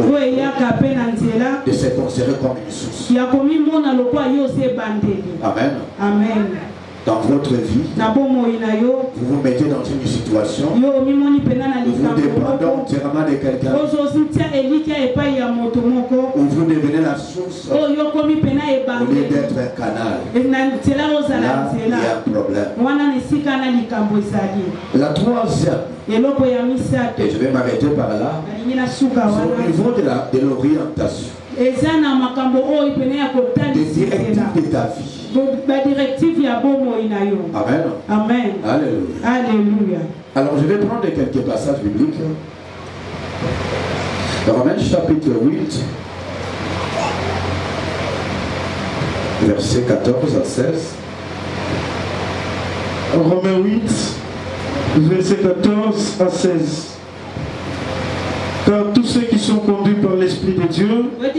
de se considérer comme une source. Amen. Amen. Dans votre vie, vous vous mettez dans une situation où vous dépendez entièrement de quelqu'un, où vous devenez la source au lieu d'être un canal. Là, il y a un problème. La troisième, et je vais m'arrêter par là, c'est au niveau de l'orientation, des directives de ta vie. Amen. Amen. Alléluia. Alléluia. Alors je vais prendre quelques passages bibliques. Romains chapitre 8, versets 14 à 16. Romains 8, versets 14 à 16. Car tous ceux qui sont conduits par l'Esprit de Dieu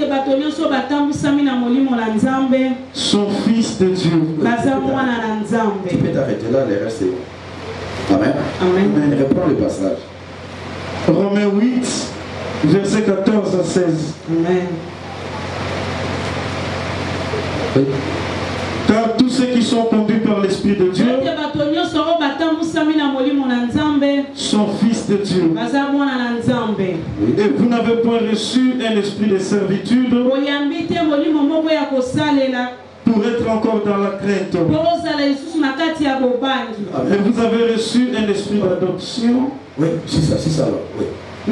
sont fils de Dieu. Tu peux t'arrêter là, les restes. Amen. Amen. Reprends le passage. Romains 8, versets 14 à 16. Amen. Oui. Car tous ceux qui sont conduits par l'Esprit de Dieu sont fils de Dieu. Et vous n'avez point reçu un esprit de servitude pour pour être encore dans la crainte. Et vous avez reçu un esprit d'adoption. Oui, c'est ça. Oui.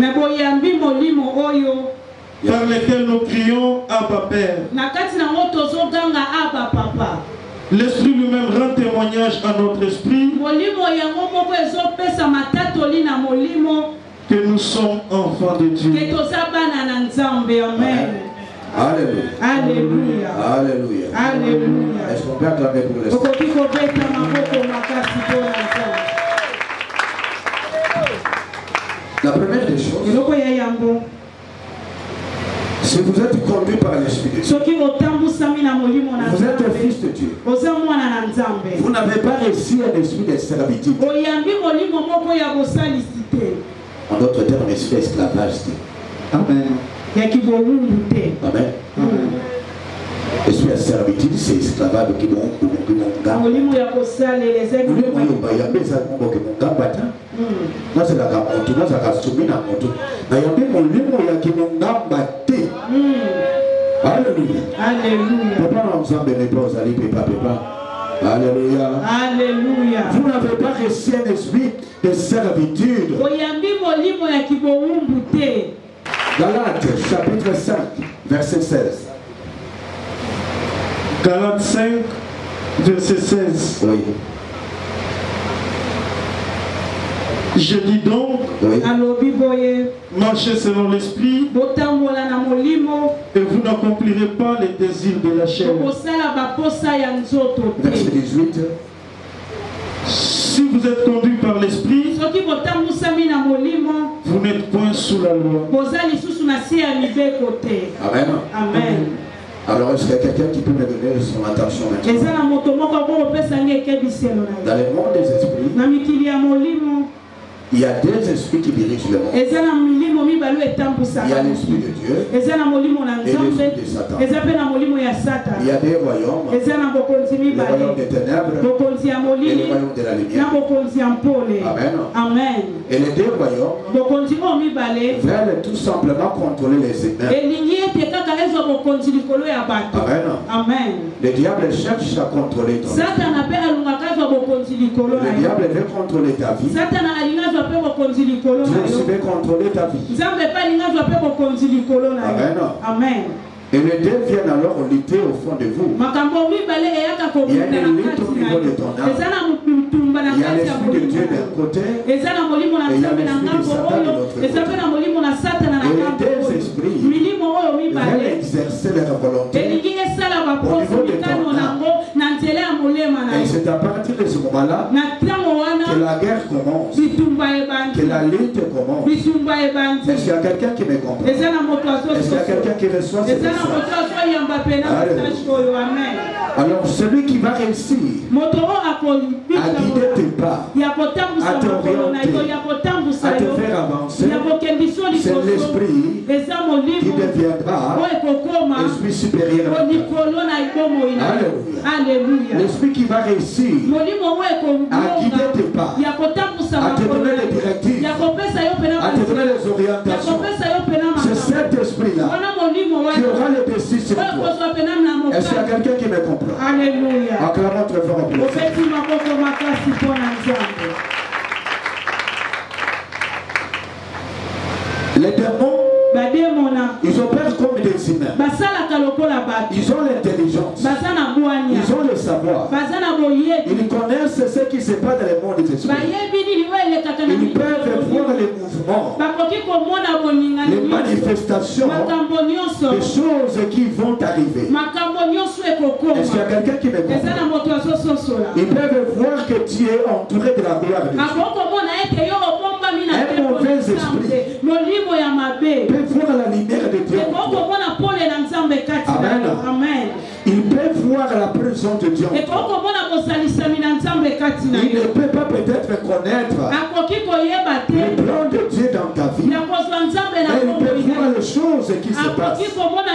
Par lesquels nous crions Abba Père. L'esprit lui-même rend témoignage à notre esprit que nous sommes enfants de Dieu. Amen. Alléluia. Alléluia. Alléluia. Alléluia. Est-ce qu'on peut acclamer pour l'esprit? La première des choses, si vous êtes conduit par l'Esprit de Dieu, vous êtes un fils de Dieu. Vous n'avez pas reçu un esprit de servitude. En d'autres termes, esprit d'esclavage. Amen. Amen. Esprit de servitude, c'est esclavage qui m'ont Alléluia. Alléluia. Alléluia. Vous n'avez pas reçu un esprit de servitude. Galates chapitre 5, verset 16. Galates 5, verset 16. Oui. Je dis donc, Oui. marchez selon l'esprit et vous n'accomplirez pas les désirs de la chair. Verset 18. Si vous êtes conduit par l'esprit, vous n'êtes point sous la loi. Amen. Amen. Alors, est-ce qu'il y a quelqu'un qui peut me donner son attention maintenant? Dans le monde des esprits, il y a deux esprits qui dirigent le monde. Il y a l'esprit de Dieu et l'esprit de Satan. Il y a des royaumes, le royaume des ténèbres et le royaume de la lumière. Amen. Amen. Et les deux royaumes veulent tout simplement contrôler les humains. Amen. Amen. Le diable cherche à contrôler ton vie. Le diable veut contrôler ta vie. Dieu aussi veut contrôler ta vie. Amen. Amen. Et les deux viennent alors lutter au fond de vous. Il y a une lutte au niveau de ton âme. Il y a l'esprit de Dieu d'un côté et il y a l'esprit de Satan de l'autre côté. Et les deux esprits veulent exercer leur volonté au niveau de ton âme. Et c'est à partir de ce moment-là que la guerre commence, que la lutte commence. Est-ce qu'il y a quelqu'un qui me comprend? Est-ce qu'il y a quelqu'un qui reçoit ce message? Alors celui qui va réussir à guider tes pas, à t'orienter, à te faire avancer, c'est l'esprit qui deviendra l'esprit supérieur. Alléluia. L'esprit qui va réussir à guider tes pas, à te donner les directives, à te donner les orientations. C'est cet esprit-là qui aura le dessus sur toi. Est-ce qu'il y a quelqu'un qui me comprend? Alléluia. Acclamons très fort. Les démons, ils opèrent comme des humains. Ils ont l'intelligence. Ils ont le savoir. Ils connaissent ce qui se passe dans le monde des esprits. Ils peuvent voir les mouvements, les manifestations, les choses qui vont arriver. Est-ce qu'il y a quelqu'un qui me comprend? Ils peuvent voir que tu es entouré de la gloire de Dieu. Un mauvais esprit peut voir la lumière de Dieu. Amen. Il peut voir la présence de Dieu. Il ne peut pas peut-être connaître le plan de Dieu dans ta vie. Mais il peut voir les choses qui se passent.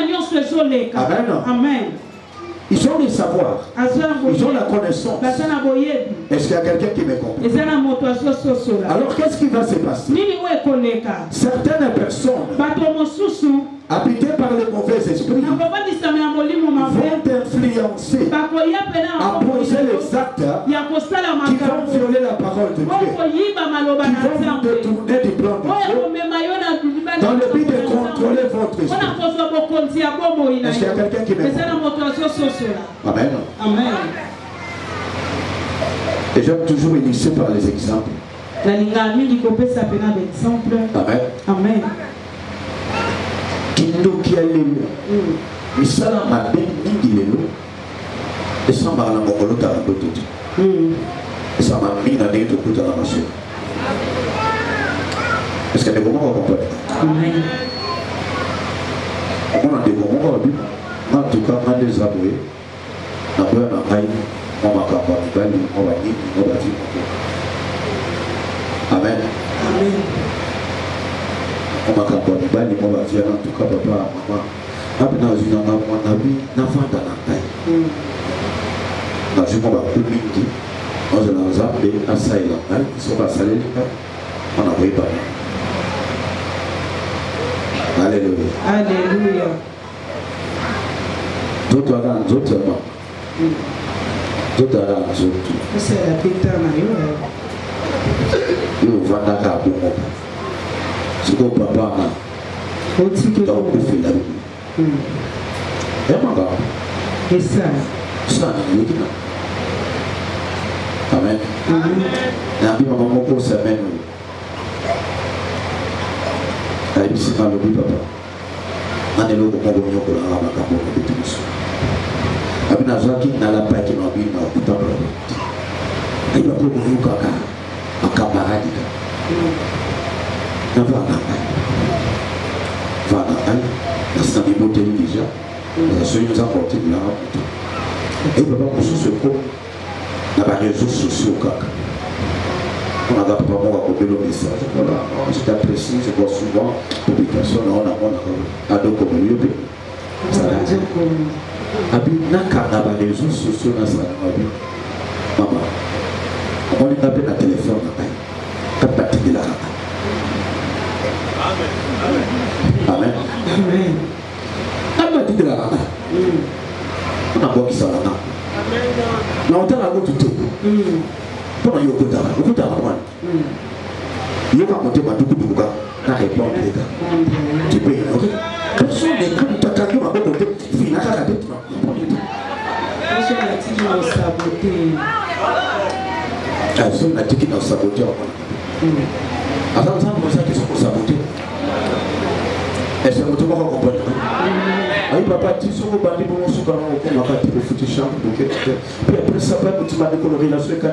Amen. Ils ont le savoir. Ils ont la connaissance. Est-ce qu'il y a quelqu'un qui me comprend? Alors qu'est-ce qui va se passer? Certaines personnes habitées par les mauvais esprits vont influencer à poser les actes qui vont violer la parole de Dieu, qui vont détourner du plan de Dieu, dans le but de contrôler votre esprit. Est-ce qu'il y a quelqu'un qui m'aime? Amen. Amen. Et j'aime toujours initier par les exemples. Amen. Amen. Kindoki alelu. Misala mabe mingi lelo. Et ça m'a la mokolo taraboto. Et ça m'a mis dans des trucs de la machine. Est-ce qu'il y a des moments où on comprend? Amen. On a des moments où on dit, en tout cas, on a des aboués. On a besoin d'un rail. On va campagne, on va dire, on va dire. Amen. Amen. On va campagne, on va dire, en tout cas, papa, maman. Après, dans une année, on a vu un enfant dans la taille. Dans une année, on va communiquer. On a zappé à ça et là. Ils sont pas salés, on a envoyé par là. Alléluia. Alléluia. D'autres avant, d'autres avant. D'autres avant, d'autres. C'est la pétale. Yo vanda ka bongo. Siko papa na. Otike ko fela. Manga. Et ça. Ça ni kina. Amen. Na bi mama moko semaine. Ai bisi ka lo bi papa. Nane lo ko ngo nyoko la ba ka bongo bitiso. Abina zaki na la pa ki no bi na kutaba. Ai ba ko ngo ka camarade na vana na boteli déjà na soyo za porter de la route et papa pour ce ko na ba réseaux sociaux kaka on a pas vraiment à le message voilà je t'apprécie je vois souvent publication on a ado comme lieu ça va dire abi na kana ba réseaux sociaux na ça maman on est tapé dans le téléphone. Amen. Amen. On a beau qui s'en a. Non, on t'a la goutte tout. Comment il y a il y a monté ma double bouga. Na répondre les gars. Tu peux, ok? Personne n'est comme ta cadeau ma bonne côté. Fina la tête. Personne n'a dit qu'on saboté. Personne n'a dit qu'il a saboté. Attends, ça, pour ça qu'ils sont sabotés. Est-ce que vous comprenez? Aïe, papa, tu sais, vous bandez pour nous, on va pas te foutre chambre. Puis après, ça va, tu m'as décoloré la suite.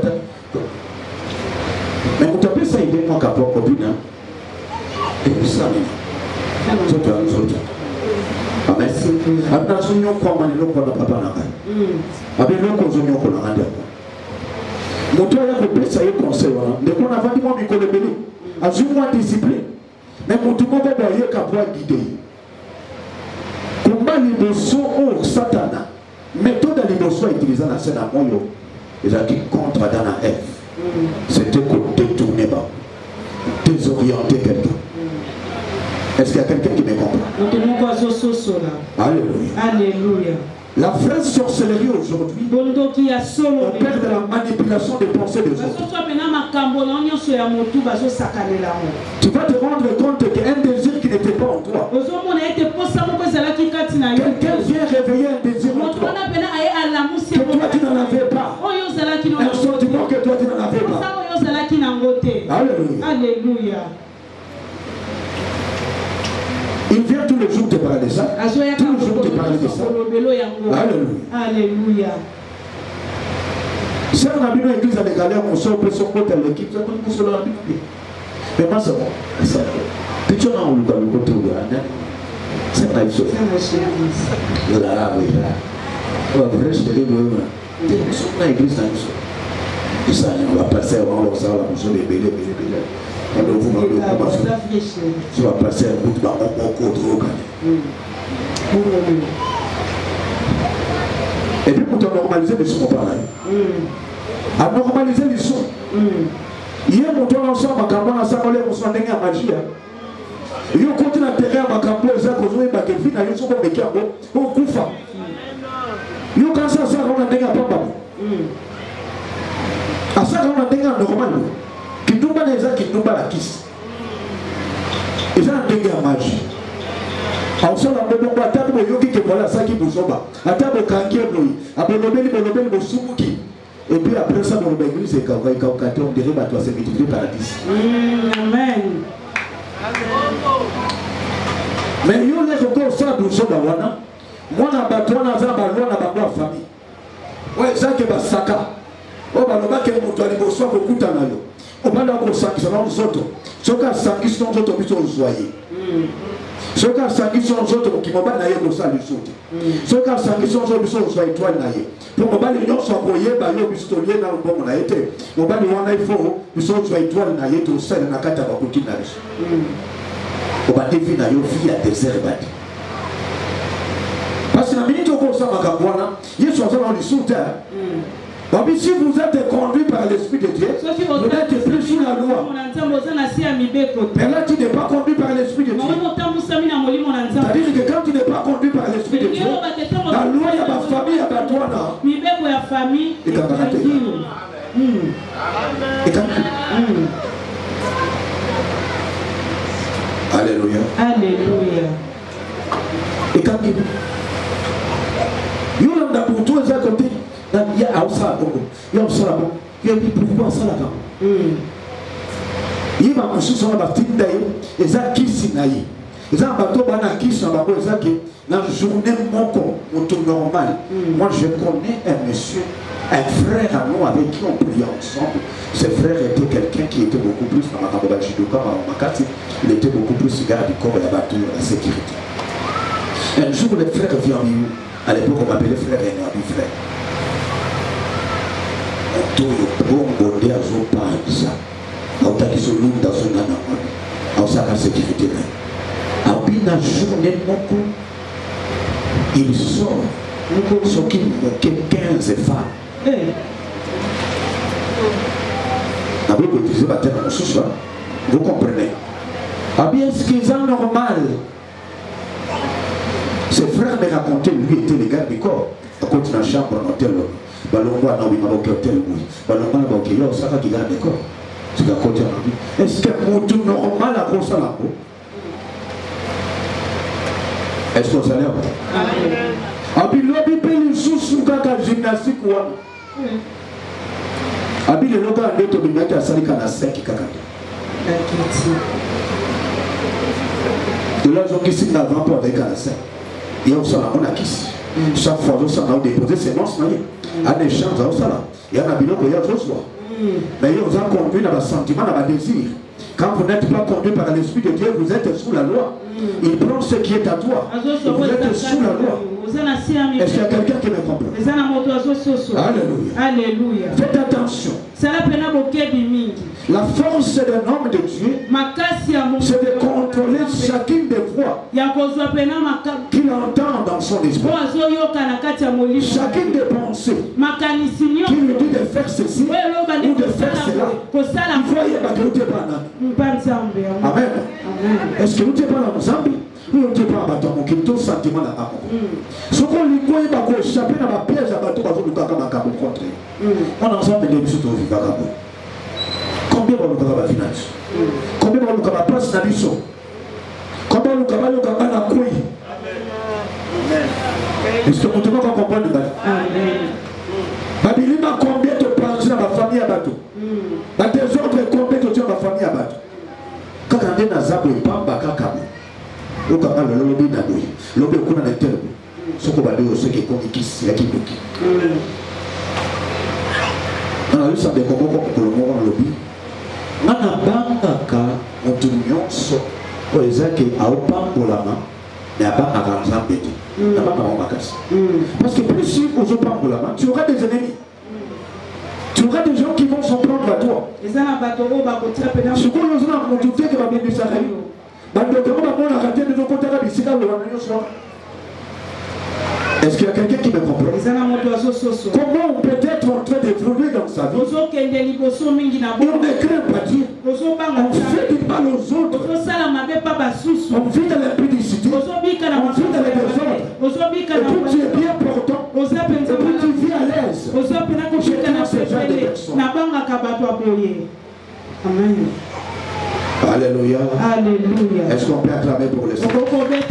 Mais vous tapez ça, il est mon capot, copine. Et puis ça, nous autres. Amen. Après, nous sommes comme on est là pour le papa. Après, nous sommes comme on est là. Mon toit est coupé, ça y est, conseil. Mais qu'on a vendu mon micro de belé. À ce moment discipline. Mais mon tout le monde va dire qu'à pouvoir guider. Comment l'émotion au satana. Méthode de l'émotion utilisée dans la scène à Moyo. Ils ont dit contre Adam et Ève. C'était pour détourner, désorienter quelqu'un. Est-ce qu'il y a quelqu'un qui me comprend? Alléluia. Alléluia. La vraie sorcellerie aujourd'hui, on perd de la manipulation des pensées des autres. Tu vas te rendre compte qu'un désir qui n'était pas en toi, quelqu'un vient réveiller un désir en toi que toi tu n'en avais pas, un sentiment que toi tu n'en avais pas. Alléluia. Alléluia. Il vient tous les jours te parler de ça. Tous les jours te parler de ça. Alléluia. Alléluia. Si on a vu l'église à l'égalère, on sort pour son côté à l'équipe, ça peut nous la Bible. Mais moi, c'est bon. Puis tu as un peu de côté où il y a c'est pas une chose. C'est la oui. On va vrai chérir le monde. On a l'église dans le ça, on va passer avant le ça, on va belé. Tu vas passer un bout de bâton pour et puis pour te normaliser les sons, à normaliser les sons. Hier, mon tour ensemble, ma campagne, ça va aller, on s'en est à magie. Il continue à terrer à ma campagne, ça cause de ma kefine, à l'issue de mes cabos, au koufa. Yo quand ça on a déjà pas. À ça on a déjà normal. Qui nous bat les qui nous bat la kiss. Et ça a déjà magie. Alors ça on a bon ba table yo qui voilà ça qui bozoba. Atabo kankie boy. Abonobeli bosuki. Et puis après ça dans l'église c'est quand on dirait bah toi c'est multiplié par 10. Amen. Mais yo les encore ça bozoba wana. Moi na batwana za balwa na bakwa famille. Ouais ça que basaka. O baloba ke moto ali boso ko kutana yo. O bala ko sakisa na nzoto. Soka sakisa na nzoto biso nzoye. Soka sakisa na nzoto ki moba na ye ko sa lisuti. Soka sakisa na nzoto biso nzoye étoile na ye. Pour moba li nyonso ko yeba yo biso lié na mbongo na yete. Moba li wana ifo biso nzoye étoile na ye to sala na kata ba kutina biso. O ba devi na yo vie à désert badi. Parce que la minute où on s'en va Gabouana, Yesu a dans le sous-terre. Si vous êtes conduit par l'Esprit de Dieu, vous n'êtes plus sous la loi. Mais là, tu n'es pas conduit par l'Esprit de Dieu. C'est-à-dire que quand tu n'es pas conduit par l'Esprit de Dieu, la loi, il y a ma famille, il y a ma toi. Et quand Alléluia. Alléluia. Et quand il y a pour tous les à côté, il y a un ça, il y a un ça, il y a un pourquoi ça là. Il y a un souci sur la petite d'ailleurs, et ça qui s'y naïe. Et ça, un bateau qui s'y naïe, et ça qui dans la journée mon tour normal. Moi, je connais un monsieur, un frère à nous avec qui on priait ensemble. Ce frère était quelqu'un qui était beaucoup plus dans la Kababajidoka, il était beaucoup plus garde du corps et la batterie, la sécurité. Un jour, les frères viennent à l'époque, on m'appelait frère et non frère. On tourne au bon à son panza. On t'a dit son nom dans son âme. On s'est à sécurité. À une journée, il sort. Ce qui manquait 15 femmes. Vous comprenez? Ah bien, ce qui est normal. Ses frères me racontaient, lui était le garde du corps. À côté de la chambre, en hôtel, Balongwa, non, il m'a dit hôtel, oui. Balongwa, n'a pas dit, ça va qui garde du corps. C'est à côté de la vie. Est-ce que mon normal a grosse à la peau? Est-ce qu'on s'en est? Ah bien, l'objet paye une sous-sous quand il gymnastique ou quoi? Ah bien, le logo a été obligé à salir quand il a 5 caca. De là, ils ont dit qu'il avant pour avec un 5. Il y a aussi on a kiss. Chaque fois, on a déposé ses noms. En échange, il y a un bilan qui est soi. Mais il y a un conduit dans le sentiment, dans le désir. Quand vous n'êtes pas conduit par l'Esprit de Dieu, vous êtes sous la loi. Il prend ce qui est à toi. Vous êtes sous la loi. Est-ce qu'il y a quelqu'un qui me comprend? Alléluia. Alléluia. Faites attention. La force d'un homme de Dieu, c'est de contrôler chacune des voix qu'il entend dans son esprit. Chacune des pensées qui lui dit de faire ceci ou de faire cela. Il faut y avoir. Amen. Est-ce que vous n'êtes pas dans Zambie? Nous ne sommes pas dans mon quinto sentiment là-bas. Ce qu'on lui croit, il va échapper dans la piège à bateau, on a ensemble des bisous au vivant. Combien va nous avoir la finance? Combien va nous avoir la place dans l'issue? Combien va nous avoir la couille? Est-ce que vous ne pouvez pas comprendre le bateau? Babilima, combien te prends dans ma famille à bateau? Dans tes autres, combien te tiens dans ma famille à bateau? Quand on est dans Zabo et Pamba, Kakabo. Le lobby n'a pas de lobby qu'on a tel. Ce qu'on va dire, ceux qui communiquent, il y a qui bloquent. On a eu ça de comment pour le moment lobby. On a banque on te nyonso. Pour les gens qui a pas pour la main, mais à pas à l'argent bête. N'a pas à vacances. Parce que plus si on se prend pour la main, tu auras des ennemis. Tu auras des gens qui vont s'en prendre à toi. Ce qu'on nous a montré que va bien du salaire. Est-ce qu'il y a quelqu'un qui me comprend? Comment on peut être en train d'évoluer dans sa vie? Et on ne craint pas Dieu. On fait du mal aux autres. On vit dans l'impudicité. On vit dans les désordres. Et puis tu es bien portant. Amen. Alléluia. Alléluia. Est-ce qu'on peut acclamer pour le Seigneur?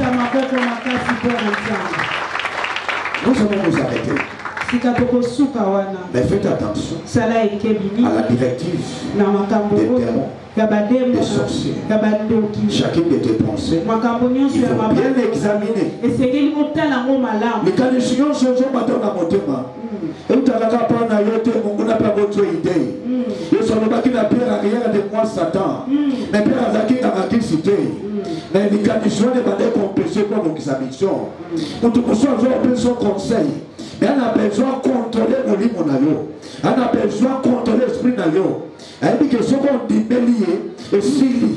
Nous allons nous arrêter. Mais faites attention à la directive des démons, des sorciers. Chacune de tes pensées, il faut bien examiner. Les candidations sont dans la motema. Et tu as la capable de on n'a pas votre idée. Et sur le bac, il a pire rien de moi, Satan. Mais pire à la qui a cité. Mais les candidations ne vont pas compécher pour vos examinations. Pour tout ça, on a besoin de conseil. Mais on a besoin de contrôler le livre. On a besoin de contrôler l'esprit. Elle dit que ce qu'on dit lié et Sili.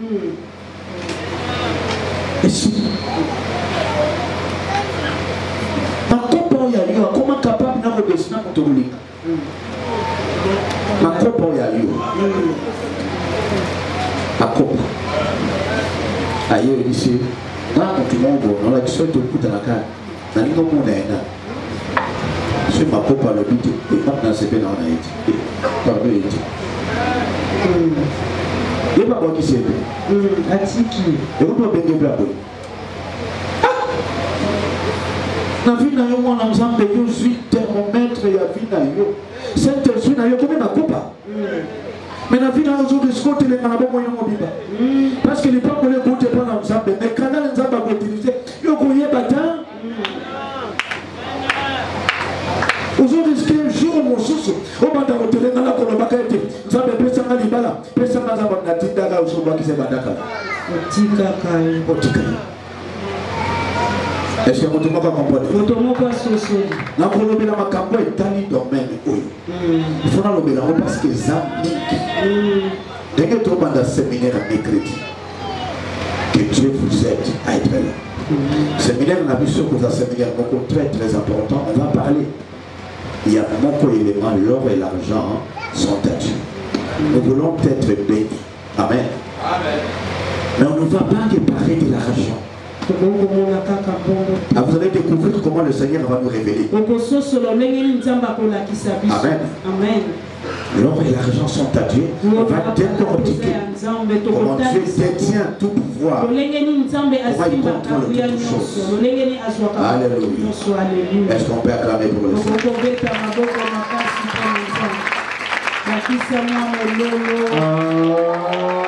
Et Sili. Comment capable de dessiner pour te lire? Ma copa ya yo. Ma copa. Ailleurs ici, dans tout le monde, on a besoin de tout à la carte. Dans le monde, on est là. C'est ma copa le but et pas dans ce pays en Haïti. Pardon, Haïti. Il n'y a pas quoi qui s'est fait. Atiki. Et vous pouvez bien dire na vie na yo mwana nzambe yo zwi thermomètre ya vie na yo cette esprit na yo comme ma coupa mais na vie na yo zo discote le na bomo yo mobiba parce que les pas pour les côté pas na nzambe mais quand na nzambe ko utiliser yo ko yeba ta aujourd'hui ce jour mon source au banda hôtel na la ko ba ka ete nzambe pesa na libala pesa na nzambe na tinda ga uso ba ki se bandaka otika kai est-ce que vous avez compris? Il faut que parce que dès que tu vas dans le séminaire à mercredi, que Dieu vous aide à être là. Séminaire, on a vu sur que un séminaire très très important. On va parler. Il y a beaucoup d'éléments, l'or et l'argent sont à Dieu. Nous voulons être bénis. Amen. Mais on ne va pas réparer de l'argent. Ah, vous allez découvrir comment le Seigneur va nous révéler. Amen. Amen. L'or et l'argent sont à Dieu. On va décortiquer comment Dieu détient tout pouvoir. On va y contrôler toutes choses. Alléluia. Est-ce qu'on peut acclamer pour le Seigneur?